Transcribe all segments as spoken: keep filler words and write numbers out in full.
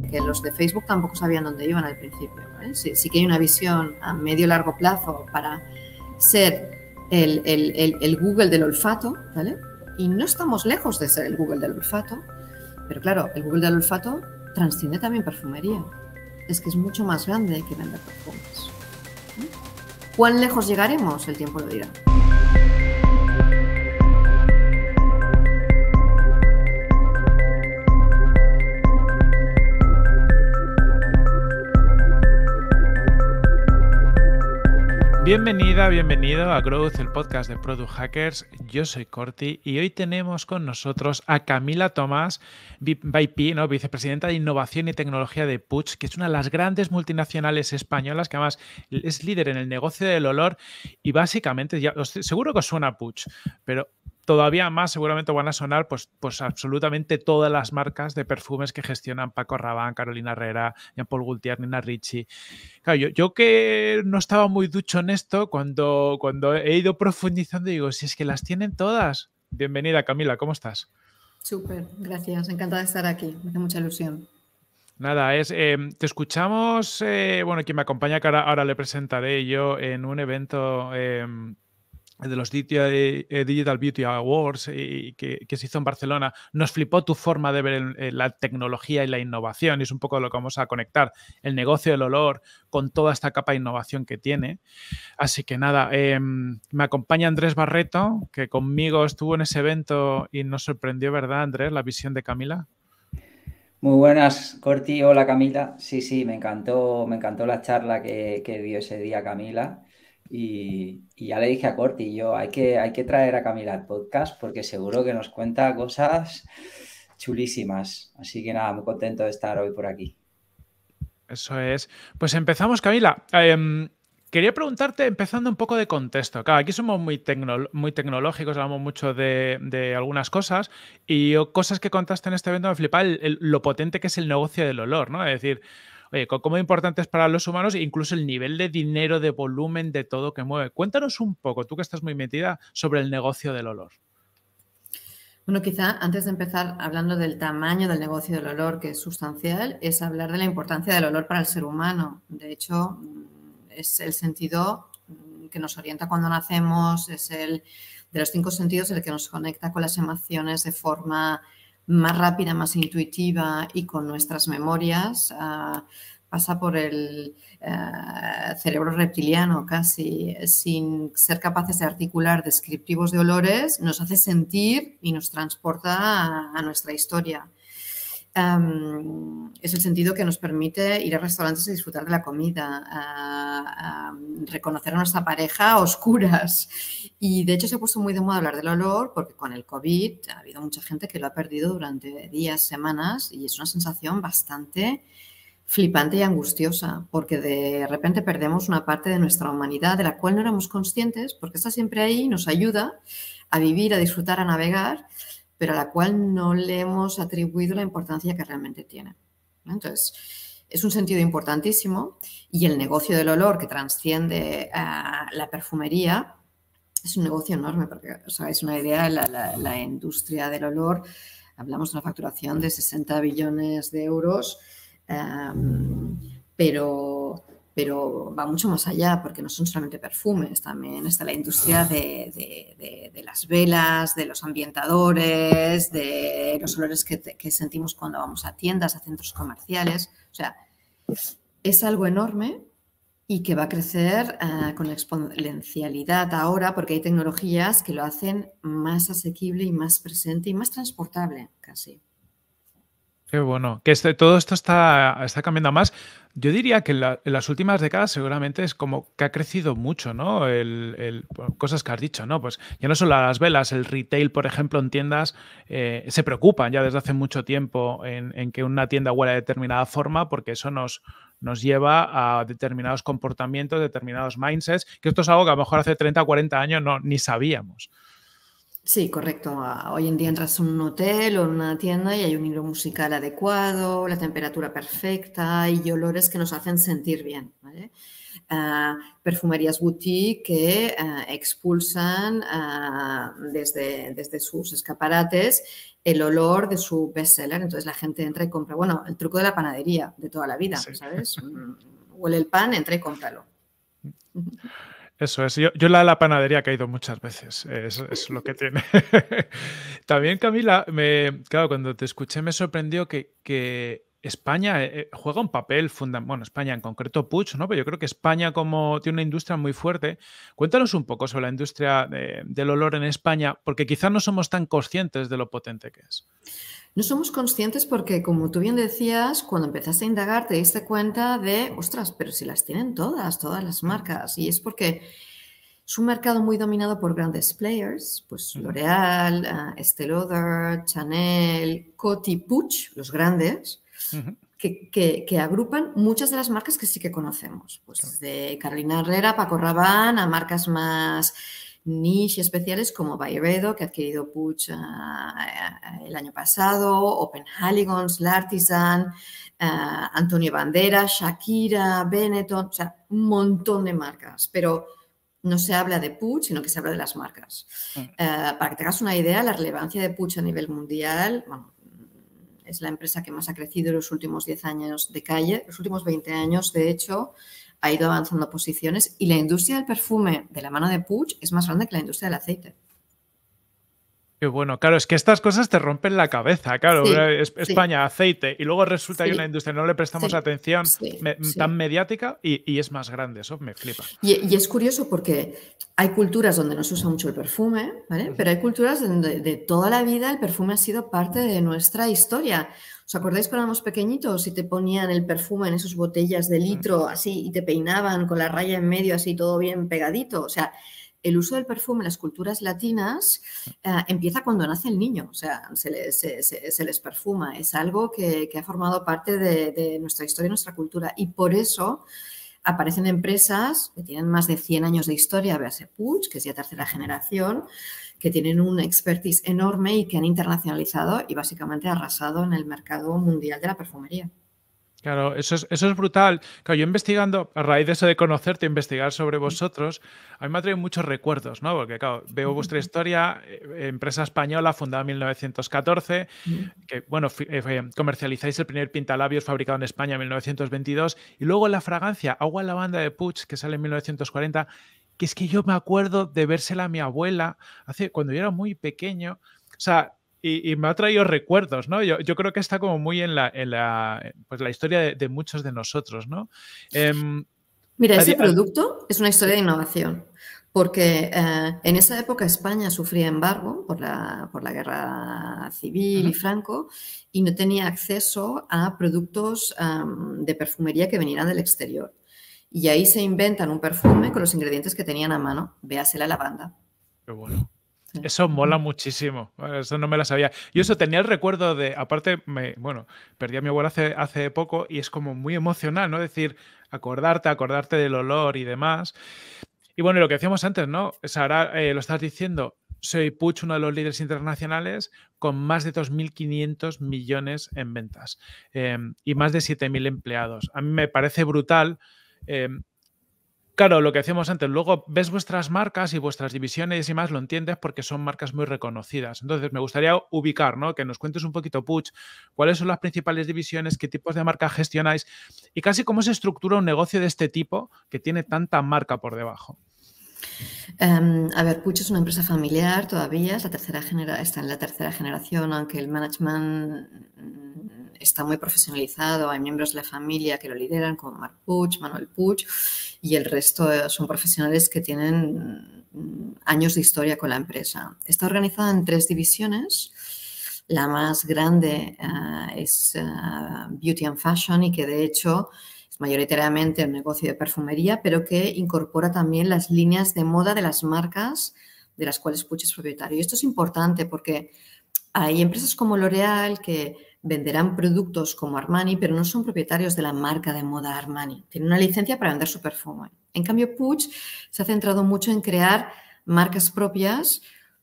que los de Facebook tampoco sabían dónde iban al principio, ¿vale? Sí, sí que hay una visión a medio y largo plazo para ser el, el, el, el Google del olfato, ¿vale? Y no estamos lejos de ser el Google del olfato, pero claro, el Google del olfato transciende también perfumería. Es que es mucho más grande que vender perfumes. ¿Eh? ¿Cuán lejos llegaremos? El tiempo lo dirá. Bienvenida, bienvenido a Growth, el podcast de Product Hackers. Yo soy Corti y hoy tenemos con nosotros a Camila Tomás, V P, ¿no? Vicepresidenta de Innovación y Tecnología de Puig, que es una de las grandes multinacionales españolas que además es líder en el negocio del olor y básicamente, ya, os, seguro que os suena Puig, pero todavía más seguramente van a sonar pues, pues absolutamente todas las marcas de perfumes que gestionan Paco Rabanne, Carolina Herrera, Jean-Paul Gaultier, Nina Ricci. Claro, yo, yo que no estaba muy ducho en esto, cuando, cuando he ido profundizando digo, si es que las tienen todas. Bienvenida, Camila, ¿cómo estás? Súper, gracias, encantada de estar aquí, me hace mucha ilusión. Nada, es, eh, te escuchamos, eh, bueno, quien me acompaña, que ahora, ahora le presentaré yo en un evento eh, de los Digital Beauty Awards y que, que se hizo en Barcelona. Nos flipó tu forma de ver el, el, la tecnología y la innovación, y es un poco lo que vamos a conectar, el negocio del olor con toda esta capa de innovación que tiene. Así que nada, eh, me acompaña Andrés Barreto, que conmigo estuvo en ese evento y nos sorprendió, ¿verdad, Andrés, la visión de Camila? Muy buenas, Corti. Hola, Camila. Sí, sí, me encantó, me encantó la charla que, que dio ese día Camila. Y, y ya le dije a Corti, yo hay que, hay que traer a Camila al podcast porque seguro que nos cuenta cosas chulísimas. Así que nada, muy contento de estar hoy por aquí. Eso es. Pues empezamos, Camila. Eh, Quería preguntarte, empezando un poco de contexto. Claro, aquí somos muy, tecno, muy tecnológicos, hablamos mucho de, de algunas cosas y cosas que contaste en este evento me flipa el, el, lo potente que es el negocio del olor, ¿no? Es decir, oye, cómo importante es para los humanos, incluso el nivel de dinero, de volumen, de todo que mueve. Cuéntanos un poco, tú que estás muy metida, sobre el negocio del olor. Bueno, quizá antes de empezar hablando del tamaño del negocio del olor, que es sustancial, es hablar de la importancia del olor para el ser humano. De hecho, es el sentido que nos orienta cuando nacemos, es el de los cinco sentidos el que nos conecta con las emociones de forma más rápida, más intuitiva y con nuestras memorias. Uh, pasa por el uh, cerebro reptiliano casi, sin ser capaces de articular descriptivos de olores, nos hace sentir y nos transporta a, a nuestra historia. Um, es el sentido que nos permite ir a restaurantes y disfrutar de la comida, a, a reconocer a nuestra pareja a oscuras. Y de hecho se ha puesto muy de moda hablar del olor porque con el COVID ha habido mucha gente que lo ha perdido durante días, semanas y es una sensación bastante flipante y angustiosa porque de repente perdemos una parte de nuestra humanidad de la cual no éramos conscientes porque está siempre ahí, nos ayuda a vivir, a disfrutar, a navegar, pero a la cual no le hemos atribuido la importancia que realmente tiene. Entonces, es un sentido importantísimo y el negocio del olor que transciende a la perfumería es un negocio enorme porque, os hagáis una idea, la, la, la industria del olor, hablamos de una facturación de sesenta billones de euros, um, pero... pero va mucho más allá porque no son solamente perfumes, también está la industria de, de, de, de las velas, de los ambientadores, de los olores que, que sentimos cuando vamos a tiendas, a centros comerciales. O sea, es algo enorme y que va a crecer uh, con exponencialidad ahora porque hay tecnologías que lo hacen más asequible y más presente y más transportable casi. Qué bueno, que este, todo esto está, está cambiando más. Yo diría que en, la, en las últimas décadas seguramente es como que ha crecido mucho, ¿no? El, el, cosas que has dicho, ¿no? Pues ya no solo las velas, el retail, por ejemplo, en tiendas eh, se preocupan ya desde hace mucho tiempo en, en que una tienda huela de determinada forma porque eso nos, nos lleva a determinados comportamientos, determinados mindsets, que esto es algo que a lo mejor hace treinta o cuarenta años no, ni sabíamos. Sí, correcto. Ah, Hoy en día entras en un hotel o en una tienda y hay un hilo musical adecuado, la temperatura perfecta y olores que nos hacen sentir bien, ¿vale? Ah, perfumerías boutique que ah, expulsan ah, desde, desde sus escaparates el olor de su bestseller. Entonces la gente entra y compra. Bueno, el truco de la panadería de toda la vida, Sí. ¿sabes? Mm, Huele el pan, entra y cómpralo. Eso es. Yo, yo la, la panadería que he ido muchas veces. Es, es lo que tiene. También, Camila, me, claro, cuando te escuché me sorprendió que, que España eh, eh, juega un papel fundamental. Bueno, España en concreto, Puig, ¿no? Pero yo creo que España como tiene una industria muy fuerte. Cuéntanos un poco sobre la industria de- del olor en España, porque quizás no somos tan conscientes de lo potente que es. No somos conscientes porque, como tú bien decías, cuando empezaste a indagar te diste cuenta de, ostras, pero si las tienen todas, todas las Mm, marcas. Y es porque es un mercado muy dominado por grandes players, pues ujú, L'Oréal, uh, Estée Lauder, Chanel, Coty, Puig, los grandes, ujú, que, que, que agrupan muchas de las marcas que sí que conocemos. claro. Pues de Carolina Herrera, Paco Rabanne, a marcas más niche especiales como Byredo, que ha adquirido Puig uh, el año pasado, Open Haligons, L'Artisan, uh, Antonio Banderas, Shakira, Benetton, o sea, un montón de marcas. Pero no se habla de Puig, sino que se habla de las marcas. Mm. Uh, para que te hagas una idea, la relevancia de Puig a nivel mundial, bueno, es la empresa que más ha crecido en los últimos diez años de calle, los últimos veinte años, de hecho, ha ido avanzando posiciones y la industria del perfume de la mano de Puig es más grande que la industria del aceite. Qué bueno, claro, es que estas cosas te rompen la cabeza, claro, Sí, es- sí, España, aceite, y luego resulta que hay una sí, industria, no le prestamos sí, atención sí, me- tan sí. mediática y, y es más grande, eso me flipa. Y, y es curioso porque hay culturas donde no se usa mucho el perfume, ¿vale? Ujú. Pero hay culturas donde de toda la vida el perfume ha sido parte de nuestra historia. ¿Os acordáis cuando éramos pequeñitos y te ponían el perfume en esas botellas de Mm. litro así y te peinaban con la raya en medio así todo bien pegadito? O sea, el uso del perfume en las culturas latinas eh, empieza cuando nace el niño, o sea, se les, se, se, se les perfuma. Es algo que, que ha formado parte de, de nuestra historia y nuestra cultura. Y por eso aparecen empresas que tienen más de cien años de historia, véase Puig, que es ya tercera generación, que tienen un expertise enorme y que han internacionalizado y básicamente arrasado en el mercado mundial de la perfumería. Claro, eso es, eso es brutal. Claro, yo investigando, a raíz de eso de conocerte, investigar sobre vosotros, a mí me ha traído muchos recuerdos, ¿no? Porque, claro, veo vuestra historia, eh, empresa española fundada en mil novecientos catorce, que, bueno, fi- eh, fue- comercializáis el primer pintalabios fabricado en España en mil novecientos veintidós, y luego la fragancia Agua Lavanda de Puig, que sale en mil novecientos cuarenta, que es que yo me acuerdo de vérsela a mi abuela hace, cuando yo era muy pequeño. O sea, y, y me ha traído recuerdos, ¿no? Yo, yo creo que está como muy en la, en la, pues la historia de, de muchos de nosotros, ¿no? Em, Mira, a ese di- a- producto es una sí. historia de innovación, porque eh, en esa época España sufría embargo por la, por la guerra civil y Ujú. Franco y no tenía acceso a productos um, de perfumería que vinieran del exterior. Y ahí se inventan un perfume con los ingredientes que tenían a mano, véase la lavanda. Qué bueno. Sí. Eso mola muchísimo. Bueno, eso no me la sabía. Yo eso tenía el recuerdo de, aparte, me, bueno, perdí a mi abuela hace, hace poco y es como muy emocional, ¿no? Decir, acordarte, acordarte del olor y demás. Y bueno, y lo que decíamos antes, ¿no? O sea, ahora eh, lo estás diciendo, soy Puig, uno de los líderes internacionales, con más de dos mil quinientos millones en ventas eh, y más de siete mil empleados. A mí me parece brutal. eh, Claro, lo que decíamos antes, luego ves vuestras marcas y vuestras divisiones y más, lo entiendes porque son marcas muy reconocidas. Entonces, me gustaría ubicar, ¿no? Que nos cuentes un poquito, Puig, cuáles son las principales divisiones, qué tipos de marca gestionáis y casi cómo se estructura un negocio de este tipo que tiene tanta marca por debajo. Um, a ver, Puig es una empresa familiar todavía, es la tercera genera está en la tercera generación, aunque el management está muy profesionalizado, hay miembros de la familia que lo lideran, como Marc Puig, Manuel Puig, y el resto son profesionales que tienen años de historia con la empresa. Está organizada en tres divisiones. La más grande uh, es uh, Beauty and Fashion y que de hecho es mayoritariamente un negocio de perfumería, pero que incorpora también las líneas de moda de las marcas de las cuales Puig es propietario. Y esto es importante porque hay empresas como L'Oréal que venderán productos como Armani, pero no son propietarios de la marca de moda Armani. Tienen una licencia para vender su perfume. En cambio, Puig se ha centrado mucho en crear marcas propias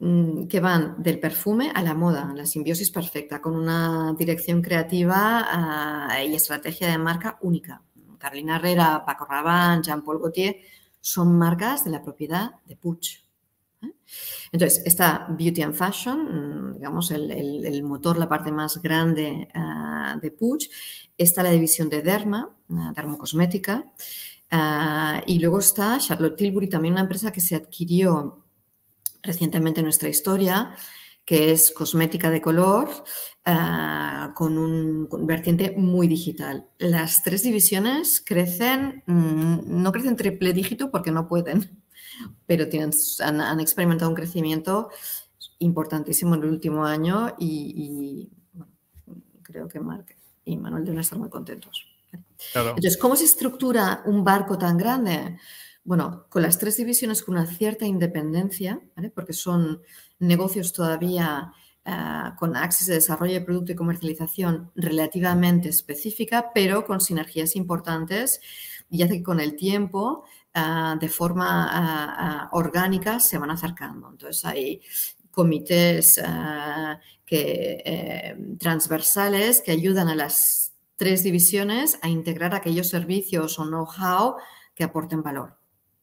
que van del perfume a la moda, la simbiosis perfecta, con una dirección creativa uh, y estrategia de marca única. Carolina Herrera, Paco Rabanne, Jean-Paul Gaultier son marcas de la propiedad de Puig. ¿eh? Entonces, está Beauty and Fashion, digamos, el, el, el motor, la parte más grande uh, de Puig. Está la división de Derma, uh, dermocosmética. Uh, y luego está Charlotte Tilbury, también una empresa que se adquirió recientemente en nuestra historia, que es cosmética de color uh, con un con vertiente muy digital. Las tres divisiones crecen, mmm, no crecen triple dígito porque no pueden, pero tienen, han, han experimentado un crecimiento importantísimo en el último año y, y bueno, creo que Marc y Manuel deben estar muy contentos. Claro. Entonces, ¿cómo se estructura un barco tan grande? Bueno, con las tres divisiones con una cierta independencia, ¿vale? Porque son negocios todavía uh, con axis de desarrollo de producto y comercialización relativamente específica, pero con sinergias importantes y hace que con el tiempo, uh, de forma uh, uh, orgánica, se van acercando. Entonces, hay comités uh, que, eh, transversales que ayudan a las tres divisiones a integrar aquellos servicios o know-how que aporten valor.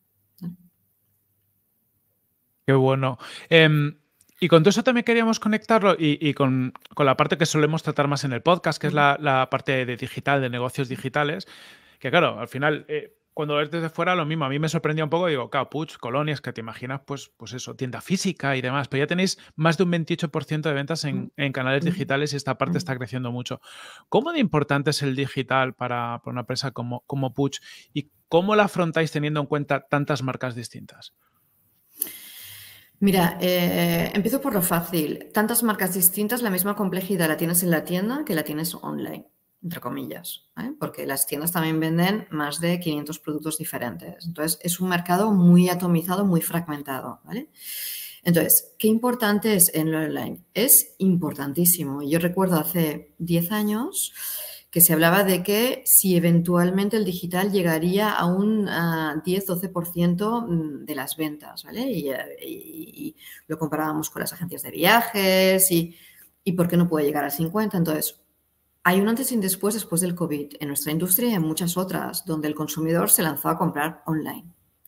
Qué bueno. Eh, y con todo eso también queríamos conectarlo y, y con, con la parte que solemos tratar más en el podcast, que es la, la parte de digital, de negocios digitales, que claro, al final, eh, cuando ves desde fuera lo mismo, a mí me sorprendía un poco, digo, claro, Puig, Colonias, que te imaginas, pues, pues eso, tienda física y demás, pero ya tenéis más de un veintiocho por ciento de ventas en, en canales digitales y esta parte está creciendo mucho. ¿Cómo de importante es el digital para, para una empresa como, como Puig y cómo la afrontáis teniendo en cuenta tantas marcas distintas? Mira, eh, empiezo por lo fácil. Tantas marcas distintas, la misma complejidad la tienes en la tienda que la tienes online, entre comillas, ¿eh? Porque las tiendas también venden más de quinientos productos diferentes. Entonces, es un mercado muy atomizado, muy fragmentado, ¿vale? Entonces, ¿qué importante es en lo online? Es importantísimo. Yo recuerdo hace diez años que se hablaba de que si eventualmente el digital llegaría a un uh, diez doce por ciento de las ventas, ¿vale? Y, y, y lo comparábamos con las agencias de viajes y, y ¿por qué no puede llegar al cincuenta por ciento? Entonces, hay un antes y un después después del COVID en nuestra industria y en muchas otras, donde el consumidor se lanzó a comprar online.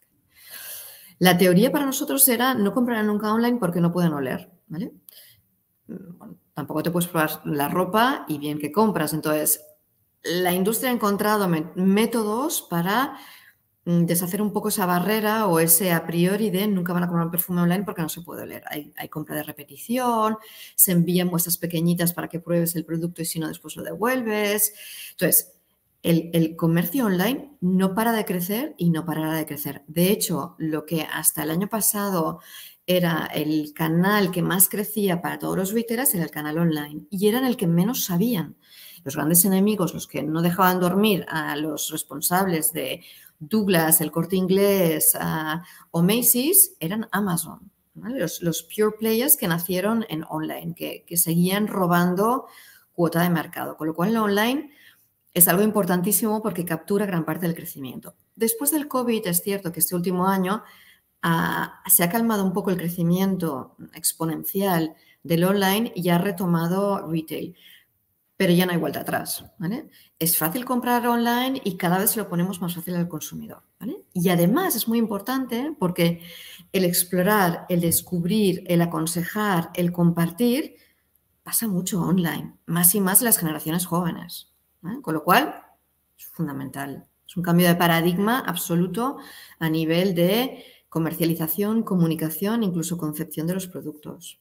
La teoría para nosotros era no comprar nunca online porque no pueden oler, ¿vale? Bueno, tampoco te puedes probar la ropa y bien que compras. Entonces, la industria ha encontrado métodos para deshacer un poco esa barrera o ese a priori de nunca van a comprar un perfume online porque no se puede oler. Hay, hay compra de repetición, se envían muestras pequeñitas para que pruebes el producto y si no después lo devuelves. Entonces, el, el comercio online no para de crecer y no parará de crecer. De hecho, lo que hasta el año pasado era el canal que más crecía para todos los retailers era el canal online y era en el que menos sabían. Los grandes enemigos, los que no dejaban dormir a los responsables de Douglas, El Corte Inglés uh, o Macy's, eran Amazon, ¿vale? Los, los pure players que nacieron en online, que, que seguían robando cuota de mercado. Con lo cual, el online es algo importantísimo porque captura gran parte del crecimiento. Después del COVID, es cierto que este último año uh, se ha calmado un poco el crecimiento exponencial del online y ha retomado retail. Pero ya no hay vuelta atrás, ¿vale? Es fácil comprar online y cada vez lo ponemos más fácil al consumidor, ¿vale? Y además es muy importante porque el explorar, el descubrir, el aconsejar, el compartir pasa mucho online, más y más en las generaciones jóvenes, ¿vale? Con lo cual es fundamental. Es un cambio de paradigma absoluto a nivel de comercialización, comunicación, incluso concepción de los productos.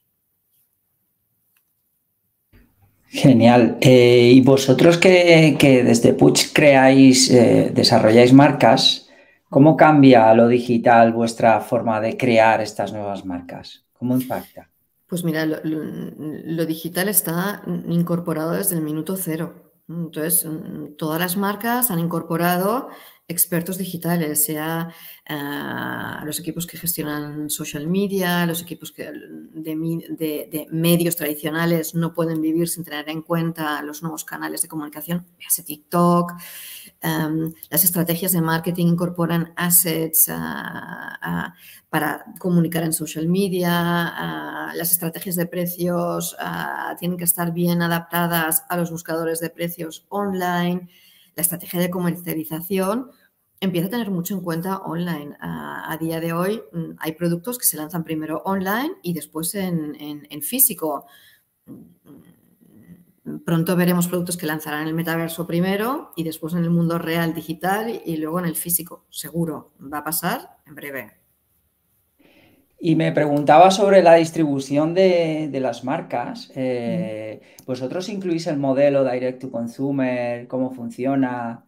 Genial. Eh, y vosotros que, que desde Puig creáis, eh, desarrolláis marcas, ¿cómo cambia lo digital vuestra forma de crear estas nuevas marcas? ¿Cómo impacta? Pues mira, lo, lo, lo digital está incorporado desde el minuto cero. Entonces, todas las marcas han incorporado expertos digitales, sea uh, los equipos que gestionan social media, los equipos que de, de, de medios tradicionales no pueden vivir sin tener en cuenta los nuevos canales de comunicación, véase TikTok. Um, las estrategias de marketing incorporan assets uh, uh, para comunicar en social media. Uh, las estrategias de precios uh, tienen que estar bien adaptadas a los buscadores de precios online. La estrategia de comercialización empieza a tener mucho en cuenta online. Uh, a día de hoy um, hay productos que se lanzan primero online y después en, en, en físico. Pronto veremos productos que lanzarán en el metaverso primero y después en el mundo real digital y luego en el físico. Seguro, va a pasar en breve. Y me preguntaba sobre la distribución de, de las marcas. Eh, ¿Vosotros incluís el modelo Direct to Consumer? ¿Cómo funciona?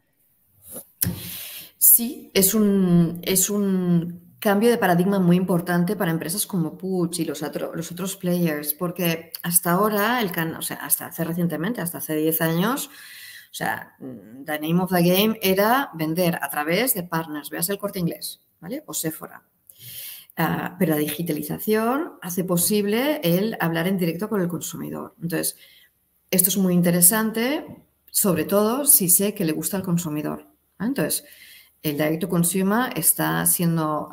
Sí, es un, es un cambio de paradigma muy importante para empresas como Puig y los, otro, los otros players, porque hasta ahora, el can, o sea, hasta hace recientemente, hasta hace diez años, o sea, the name of the game era vender a través de partners, veas el Corte Inglés, ¿vale? O Sephora. Uh, pero la digitalización hace posible el hablar en directo con el consumidor. Entonces, esto es muy interesante, sobre todo si sé que le gusta al consumidor, ¿eh? Entonces, el Direct to Consumer está siendo uh,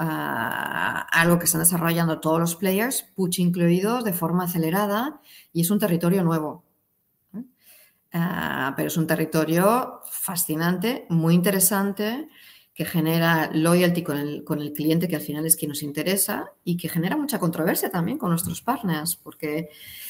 algo que están desarrollando todos los players, Puig incluidos, de forma acelerada y es un territorio nuevo. ¿eh? Uh, pero es un territorio fascinante, muy interesante, que genera loyalty con el, con el cliente, que al final es quien nos interesa, y que genera mucha controversia también con nuestros partners, porque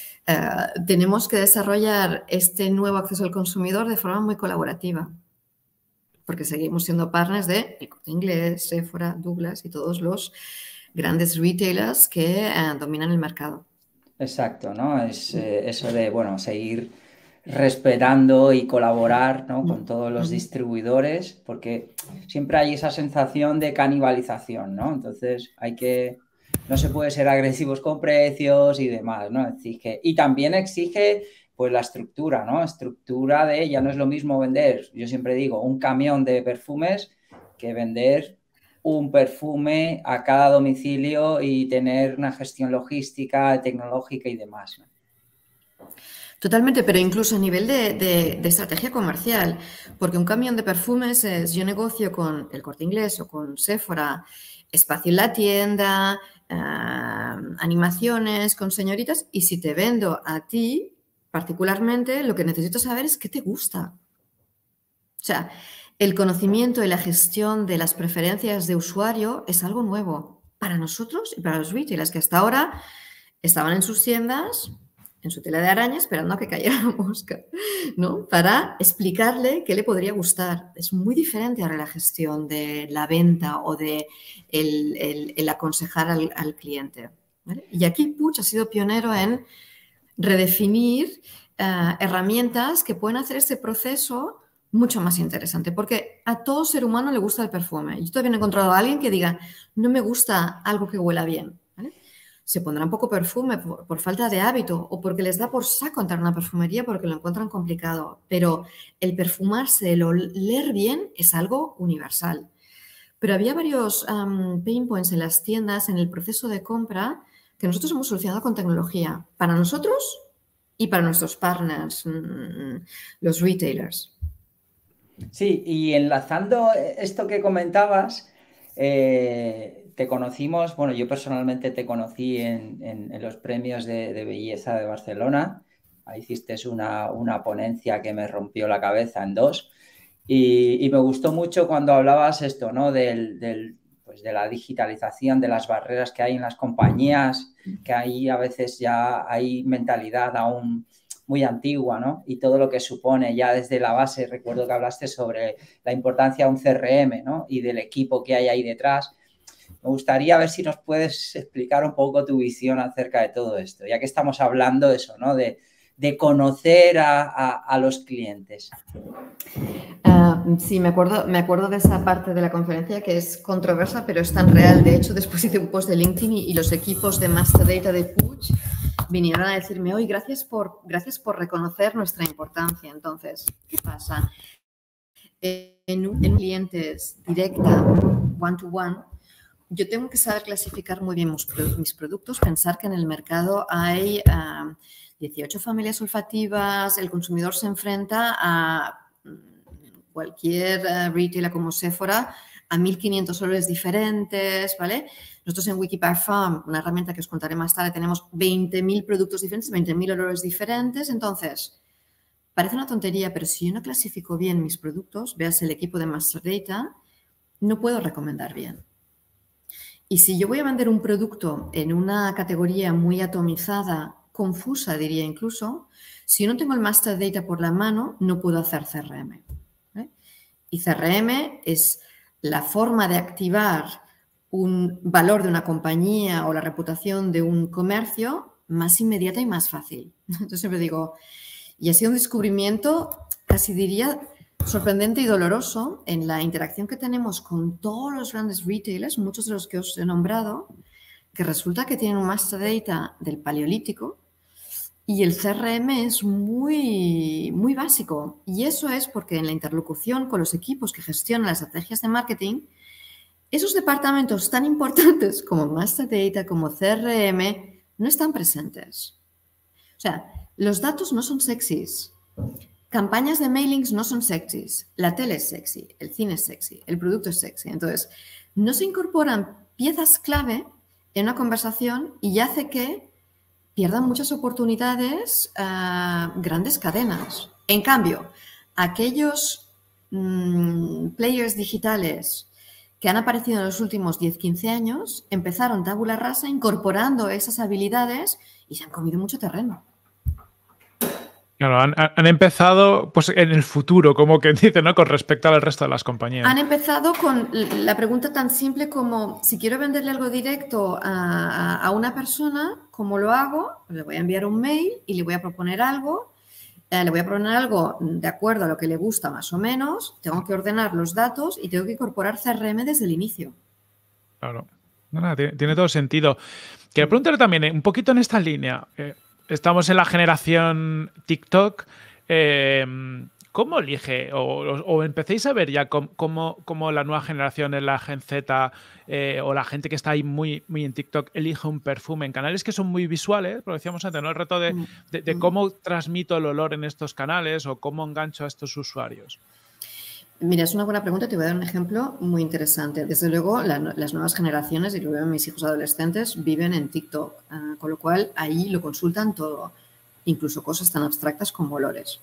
uh, tenemos que desarrollar este nuevo acceso al consumidor de forma muy colaborativa, porque seguimos siendo partners de El Corte Inglés, Sephora, Douglas y todos los grandes retailers que uh, dominan el mercado. Exacto, ¿no? Es eh, eso de, bueno, seguir respetando y colaborar, ¿no? Con todos los distribuidores, porque siempre hay esa sensación de canibalización, ¿no? Entonces hay que, no se puede ser agresivos con precios y demás, ¿no? Exige, y también exige, pues, la estructura, ¿no? Estructura de, ya no es lo mismo vender, yo siempre digo, un camión de perfumes que vender un perfume a cada domicilio y tener una gestión logística, tecnológica y demás, ¿no? Totalmente, pero incluso a nivel de, de, de estrategia comercial, porque un camión de perfumes es, yo negocio con El Corte Inglés o con Sephora, espacio en la tienda, uh, animaciones con señoritas, y si te vendo a ti, particularmente, lo que necesito saber es qué te gusta. O sea, el conocimiento y la gestión de las preferencias de usuario es algo nuevo para nosotros y para los retailers que hasta ahora estaban en sus tiendas, en su tela de araña, esperando a que cayera la mosca, ¿no? Para explicarle qué le podría gustar. Es muy diferente ahora la gestión de la venta o de el, el, el aconsejar al, al cliente, ¿vale? Y aquí Puig ha sido pionero en redefinir uh, herramientas que pueden hacer este proceso mucho más interesante, porque a todo ser humano le gusta el perfume. Yo todavía no he encontrado a alguien que diga, no me gusta algo que huela bien. Se pondrán poco perfume por, por falta de hábito o porque les da por saco entrar a una perfumería porque lo encuentran complicado. Pero el perfumarse, el oler bien es algo universal. Pero había varios um, pain points en las tiendas, en el proceso de compra, que nosotros hemos solucionado con tecnología. Para nosotros y para nuestros partners, mmm, los retailers. Sí, y enlazando esto que comentabas, eh, te conocimos, bueno, yo personalmente te conocí en, en, en los premios de, de belleza de Barcelona. Ahí hiciste una, una ponencia que me rompió la cabeza en dos. Y, y me gustó mucho cuando hablabas esto, ¿no? Del, del, pues de la digitalización, de las barreras que hay en las compañías, que ahí a veces ya hay mentalidad aún muy antigua, ¿no? Y todo lo que supone ya desde la base. Recuerdo que hablaste sobre la importancia de un C R M, ¿no? Y del equipo que hay ahí detrás. Me gustaría ver si nos puedes explicar un poco tu visión acerca de todo esto, ya que estamos hablando de eso, ¿no? De, de conocer a, a, a los clientes. Uh, sí, me acuerdo, me acuerdo de esa parte de la conferencia que es controversa, pero es tan real. De hecho, después hice un post de LinkedIn y, y los equipos de Master Data de Puig vinieron a decirme, hoy gracias por, gracias por reconocer nuestra importancia. Entonces, ¿qué pasa? en, un, en clientes directa, one to one, yo tengo que saber clasificar muy bien mis, mis productos, pensar que en el mercado hay uh, dieciocho familias olfativas, el consumidor se enfrenta a cualquier uh, retailer como Sephora a mil quinientos olores diferentes, ¿vale? Nosotros en Wikiparfum, una herramienta que os contaré más tarde, tenemos veinte mil productos diferentes, veinte mil olores diferentes. Entonces, parece una tontería, pero si yo no clasifico bien mis productos, veas el equipo de Master Data, no puedo recomendar bien. Y si yo voy a vender un producto en una categoría muy atomizada, confusa diría incluso, si yo no tengo el Master Data por la mano, no puedo hacer C R M. ¿Vale? Y C R M es la forma de activar un valor de una compañía o la reputación de un comercio más inmediata y más fácil. Entonces siempre digo, y ha sido un descubrimiento, casi diría, sorprendente y doloroso en la interacción que tenemos con todos los grandes retailers, muchos de los que os he nombrado, que resulta que tienen un master data del paleolítico y el C R M es muy, muy básico. Y eso es porque en la interlocución con los equipos que gestionan las estrategias de marketing, esos departamentos tan importantes como master data, como C R M, no están presentes. O sea, los datos no son sexys. Campañas de mailings no son sexys. La tele es sexy, el cine es sexy, el producto es sexy. Entonces, no se incorporan piezas clave en una conversación y hace que pierdan muchas oportunidades uh, grandes cadenas. En cambio, aquellos mmm, players digitales que han aparecido en los últimos diez a quince años empezaron tabula rasa incorporando esas habilidades y se han comido mucho terreno. Claro, han, han empezado pues, en el futuro, como que dice, ¿no? Con respecto al resto de las compañías. Han empezado con la pregunta tan simple como, si quiero venderle algo directo a, a una persona, ¿cómo lo hago? Pues le voy a enviar un mail y le voy a proponer algo. Eh, le voy a proponer algo de acuerdo a lo que le gusta más o menos. Tengo que ordenar los datos y tengo que incorporar C R M desde el inicio. Claro. No, no, tiene, tiene todo sentido. Quiero preguntarle también, un poquito en esta línea. Eh, Estamos en la generación TikTok. Eh, ¿Cómo elige? O, o, o empecéis a ver ya cómo, cómo, cómo la nueva generación, la Gen Z eh, o la gente que está ahí muy, muy en TikTok elige un perfume en canales que son muy visuales, porque decíamos antes, ¿no? El reto de, de, de cómo transmito el olor en estos canales o cómo engancho a estos usuarios. Mira, es una buena pregunta. Te voy a dar un ejemplo muy interesante. Desde luego, la, las nuevas generaciones, y lo veo en mis hijos adolescentes, viven en TikTok, uh, con lo cual ahí lo consultan todo, incluso cosas tan abstractas como olores.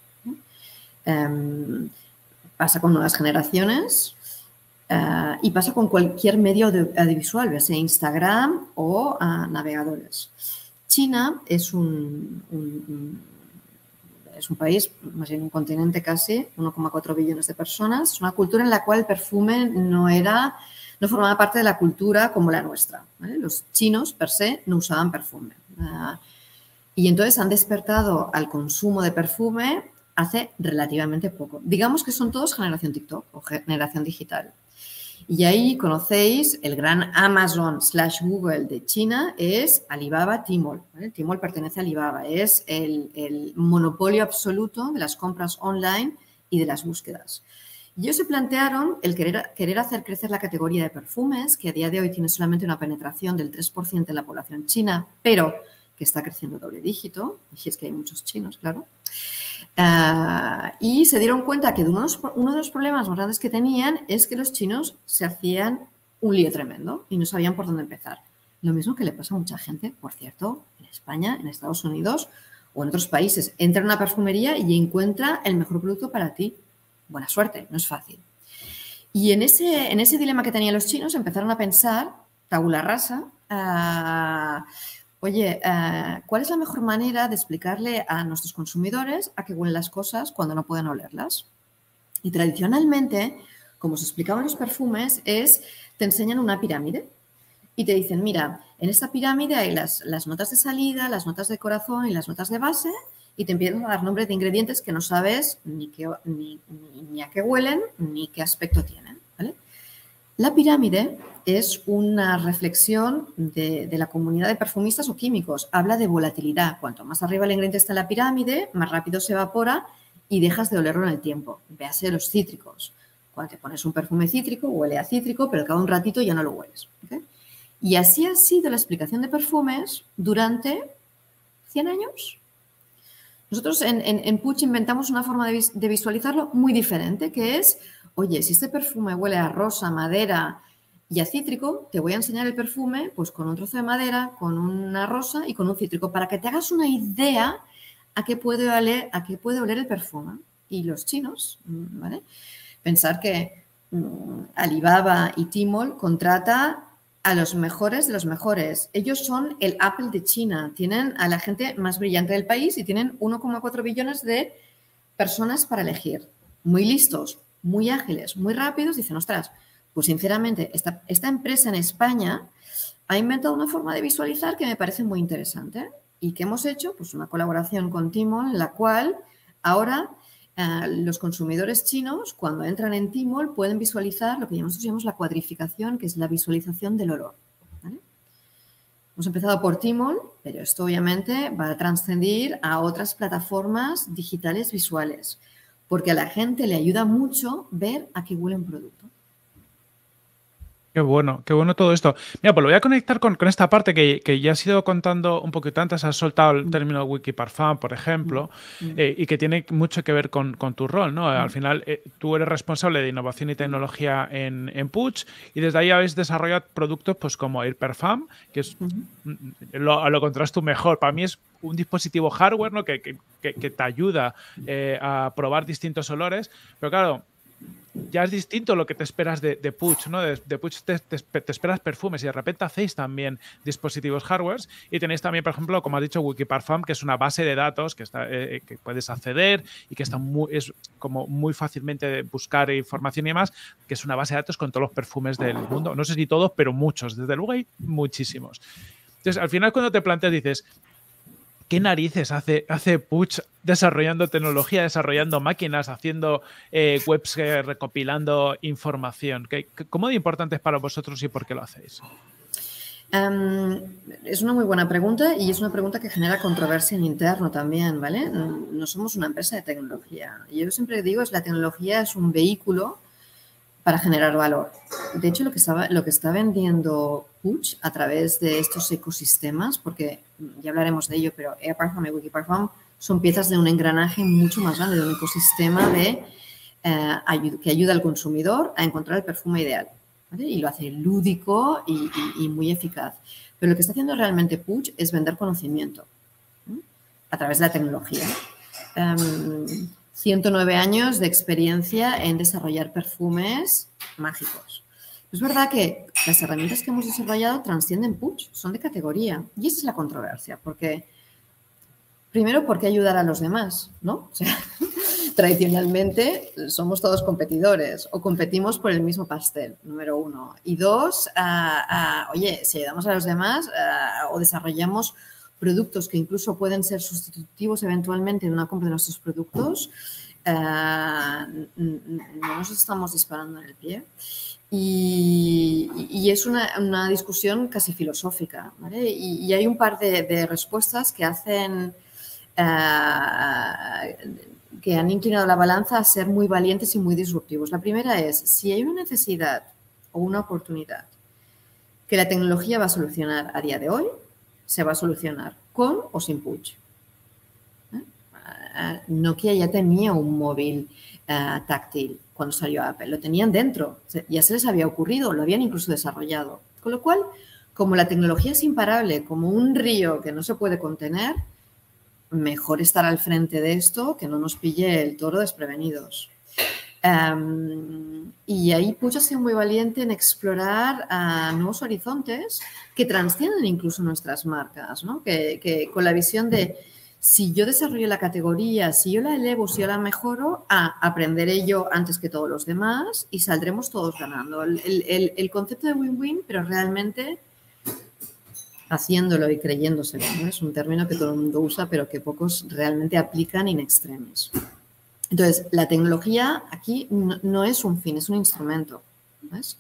Um, pasa con nuevas generaciones uh, y pasa con cualquier medio audiovisual, ya sea Instagram o uh, navegadores. China es un... un, un Es un país, más bien un continente casi, uno coma cuatro billones de personas. Es una cultura en la cual el perfume no era, no formaba parte de la cultura como la nuestra, ¿vale? Los chinos, per se, no usaban perfume. Uh, y entonces han despertado al consumo de perfume hace relativamente poco. Digamos que son todos generación TikTok o generación digital. Y ahí conocéis el gran Amazon slash Google de China, es Alibaba Tmall. ¿Vale? Tmall pertenece a Alibaba, es el, el monopolio absoluto de las compras online y de las búsquedas. Y ellos se plantearon el querer, querer hacer crecer la categoría de perfumes, que a día de hoy tiene solamente una penetración del tres por ciento en la población china, pero que está creciendo doble dígito, y es que hay muchos chinos, claro. Uh, y se dieron cuenta que de unos, uno de los problemas más grandes que tenían es que los chinos se hacían un lío tremendo y no sabían por dónde empezar. Lo mismo que le pasa a mucha gente, por cierto, en España, en Estados Unidos o en otros países. Entra en una perfumería y encuentra el mejor producto para ti. Buena suerte, no es fácil. Y en ese, en ese dilema que tenían los chinos empezaron a pensar, tabula rasa, uh, Oye, uh, ¿cuál es la mejor manera de explicarle a nuestros consumidores a qué huelen las cosas cuando no pueden olerlas? Y tradicionalmente, como se explicaban los perfumes, es, te enseñan una pirámide y te dicen, mira, en esta pirámide hay las, las notas de salida, las notas de corazón y las notas de base y te empiezan a dar nombres de ingredientes que no sabes ni, qué, ni, ni, ni a qué huelen ni qué aspecto tienen, ¿vale? La pirámide es una reflexión de, de la comunidad de perfumistas o químicos. Habla de volatilidad. Cuanto más arriba el ingrediente está en la pirámide, más rápido se evapora y dejas de olerlo en el tiempo. Véase los cítricos. cuando te pones un perfume cítrico, huele a cítrico, pero cada un ratito ya no lo hueles. ¿Okay? Y así ha sido la explicación de perfumes durante cien años. Nosotros en, en, en Puig inventamos una forma de, vis de visualizarlo muy diferente, que es, oye, si este perfume huele a rosa, madera y a cítrico, te voy a enseñar el perfume pues con un trozo de madera, con una rosa y con un cítrico, para que te hagas una idea a qué puede oler, a qué puede oler el perfume. Y los chinos, ¿vale? Pensar que um, Alibaba y Tmall contrata a los mejores de los mejores. Ellos son el Apple de China. Tienen a la gente más brillante del país y tienen uno coma cuatro billones de personas para elegir. Muy listos, muy ágiles, muy rápidos. Dicen, ostras, pues sinceramente, esta, esta empresa en España ha inventado una forma de visualizar que me parece muy interesante. ¿Y qué hemos hecho? Pues una colaboración con Tmall, en la cual ahora Uh, los consumidores chinos, cuando entran en Tmall, pueden visualizar lo que nosotros llamamos la cuadrificación, que es la visualización del olor. ¿Vale? Hemos empezado por Tmall, pero esto obviamente va a trascender a otras plataformas digitales visuales, porque a la gente le ayuda mucho ver a qué huele un producto. Qué bueno, qué bueno todo esto. Mira, pues lo voy a conectar con, con esta parte que, que ya has ido contando un poquito antes. Has soltado el término Wikiparfum, por ejemplo, eh, y que tiene mucho que ver con, con tu rol, ¿no? Al final, eh, tú eres responsable de innovación y tecnología en, en Puig y desde ahí habéis desarrollado productos pues como Air Parfum, que es, lo, lo controlas tú mejor. Para mí es un dispositivo hardware, ¿no? que, que, que te ayuda eh, a probar distintos olores, pero claro, ya es distinto lo que te esperas de, de Puig, ¿no? De, de Puig te, te, te esperas perfumes y de repente hacéis también dispositivos hardware y tenéis también, por ejemplo, como has dicho, Wikiparfum, que es una base de datos que, está, eh, que puedes acceder y que está muy, es como muy fácilmente de buscar información y demás, que es una base de datos con todos los perfumes del mundo. No sé si todos, pero muchos. Desde luego hay muchísimos. Entonces, al final, cuando te planteas, dices, ¿qué narices hace, hace Puig desarrollando tecnología, desarrollando máquinas, haciendo eh, webs, eh, recopilando información? ¿Qué, ¿Cómo de importante es para vosotros y por qué lo hacéis? Um, es una muy buena pregunta y es una pregunta que genera controversia en interno también, ¿vale? No somos una empresa de tecnología. Yo siempre digo es la tecnología es un vehículo para generar valor. De hecho, lo que, estaba, lo que está vendiendo Puig a través de estos ecosistemas, porque ya hablaremos de ello, pero Air Parfum y Wikiparfum son piezas de un engranaje mucho más grande, de un ecosistema de, eh, ayud que ayuda al consumidor a encontrar el perfume ideal. ¿Vale? Y lo hace lúdico y, y, y muy eficaz. Pero lo que está haciendo realmente Puig es vender conocimiento, ¿sí? A través de la tecnología. Um, ciento nueve años de experiencia en desarrollar perfumes mágicos. Es verdad que las herramientas que hemos desarrollado trascienden Puig, son de categoría. Y esa es la controversia, porque primero, ¿por qué ayudar a los demás? ¿No? O sea, tradicionalmente somos todos competidores o competimos por el mismo pastel, número uno. Y dos, uh, uh, oye, si ayudamos a los demás uh, o desarrollamos productos que incluso pueden ser sustitutivos eventualmente de una compra de nuestros productos, uh, no nos estamos disparando en el pie. Y, y es una, una discusión casi filosófica, ¿vale? Y, y hay un par de, de respuestas que hacen, uh, que han inclinado la balanza a ser muy valientes y muy disruptivos. La primera es, si hay una necesidad o una oportunidad que la tecnología va a solucionar a día de hoy, se va a solucionar con o sin Puig. ¿Eh? Nokia ya tenía un móvil uh, táctil cuando salió Apple. Lo tenían dentro. Ya se les había ocurrido, lo habían incluso desarrollado. Con lo cual, como la tecnología es imparable, como un río que no se puede contener, mejor estar al frente de esto que no nos pille el toro desprevenidos. Um, y ahí Puig ha sido muy valiente en explorar uh, nuevos horizontes que trascienden incluso nuestras marcas, ¿no? Que, que con la visión de si yo desarrollo la categoría, si yo la elevo, si yo la mejoro, ah, aprenderé yo antes que todos los demás y saldremos todos ganando. El, el, el concepto de win-win, pero realmente haciéndolo y creyéndoselo, ¿no? Es un término que todo el mundo usa, pero que pocos realmente aplican in extremis. Entonces, la tecnología aquí no, no es un fin, es un instrumento. ¿Ves?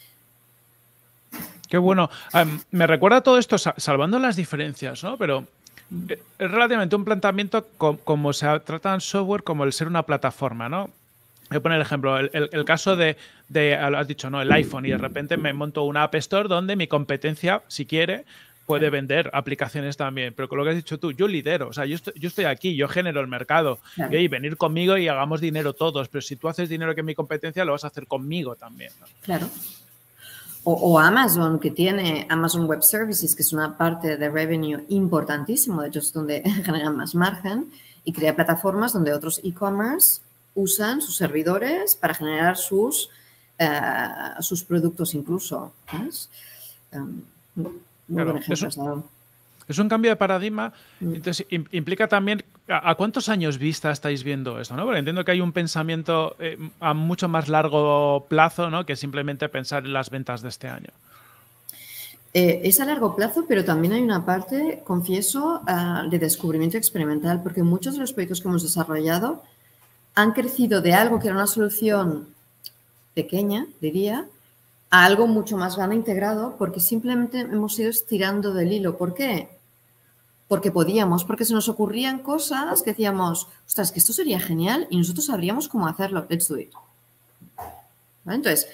Qué bueno. Um, me recuerda todo esto, salvando las diferencias, ¿no? Pero es relativamente un planteamiento como, como se trata en software, como el ser una plataforma, ¿no? Voy a poner el ejemplo, el, el, el caso de, de, has dicho, ¿no? El iPhone, y de repente me monto una App Store donde mi competencia, si quiere, puede vender aplicaciones también. Pero con lo que has dicho tú, yo lidero, o sea, yo estoy, yo estoy aquí, yo genero el mercado. Claro. Y oye, venir conmigo y hagamos dinero todos, pero si tú haces dinero que mi competencia, lo vas a hacer conmigo también, ¿no? Claro. O, o Amazon, que tiene Amazon Web Services, que es una parte de revenue importantísimo, de hecho es donde generan más margen, y crea plataformas donde otros e-commerce usan sus servidores para generar sus, uh, sus productos incluso. ¿Ves? Um, muy claro, buen ejemplo. Es un, es un cambio de paradigma. Mm. Entonces, implica también a, a cuántos años vista estáis viendo esto, ¿no? Porque entiendo que hay un pensamiento eh, a mucho más largo plazo, ¿no? Que simplemente pensar en las ventas de este año. Eh, es a largo plazo, pero también hay una parte, confieso, uh, de descubrimiento experimental, porque muchos de los proyectos que hemos desarrollado han crecido de algo que era una solución pequeña, diría, a algo mucho más grande integrado, porque simplemente hemos ido estirando del hilo. ¿Por qué? Porque podíamos, porque se nos ocurrían cosas que decíamos, ostras, que esto sería genial y nosotros sabríamos cómo hacerlo. Let's do it. ¿Vale? Entonces,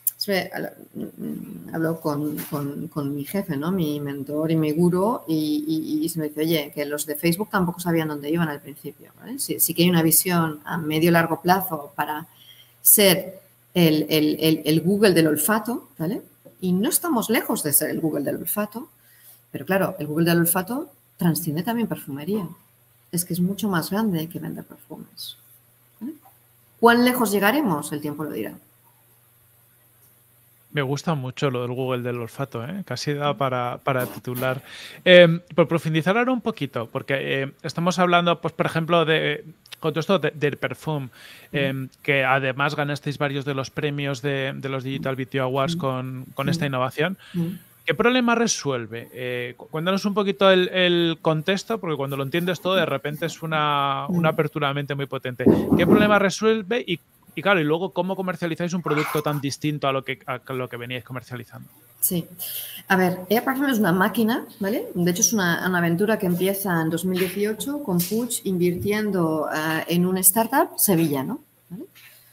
hablo con, con, con mi jefe, ¿no? Mi mentor y mi gurú, y, y, y se me dice, oye, que los de Facebook tampoco sabían dónde iban al principio, ¿vale? Sí, sí que hay una visión a medio largo plazo para ser el, el, el, el Google del olfato, ¿vale? Y no estamos lejos de ser el Google del olfato, pero claro, el Google del olfato transciende también perfumería. Es que es mucho más grande que vender perfumes, ¿vale? ¿Cuán lejos llegaremos? El tiempo lo dirá. Me gusta mucho lo del Google del olfato, ¿eh? Casi da para, para titular. Eh, por profundizar ahora un poquito, porque eh, estamos hablando, pues, por ejemplo, de con todo esto de, del perfume, eh, que además ganasteis varios de los premios de, de los Digital Beauty Awards con, con esta innovación. ¿Qué problema resuelve? Eh, cuéntanos un poquito el, el contexto, porque cuando lo entiendes todo, de repente es una, una apertura de mente muy potente. ¿Qué problema resuelve y Y claro, y luego, ¿cómo comercializáis un producto tan distinto a lo que, a lo que veníais comercializando? Sí. A ver, Air Parfum es una máquina, ¿vale? De hecho, es una, una aventura que empieza en dos mil dieciocho con Puig invirtiendo uh, en un startup sevillano, ¿vale?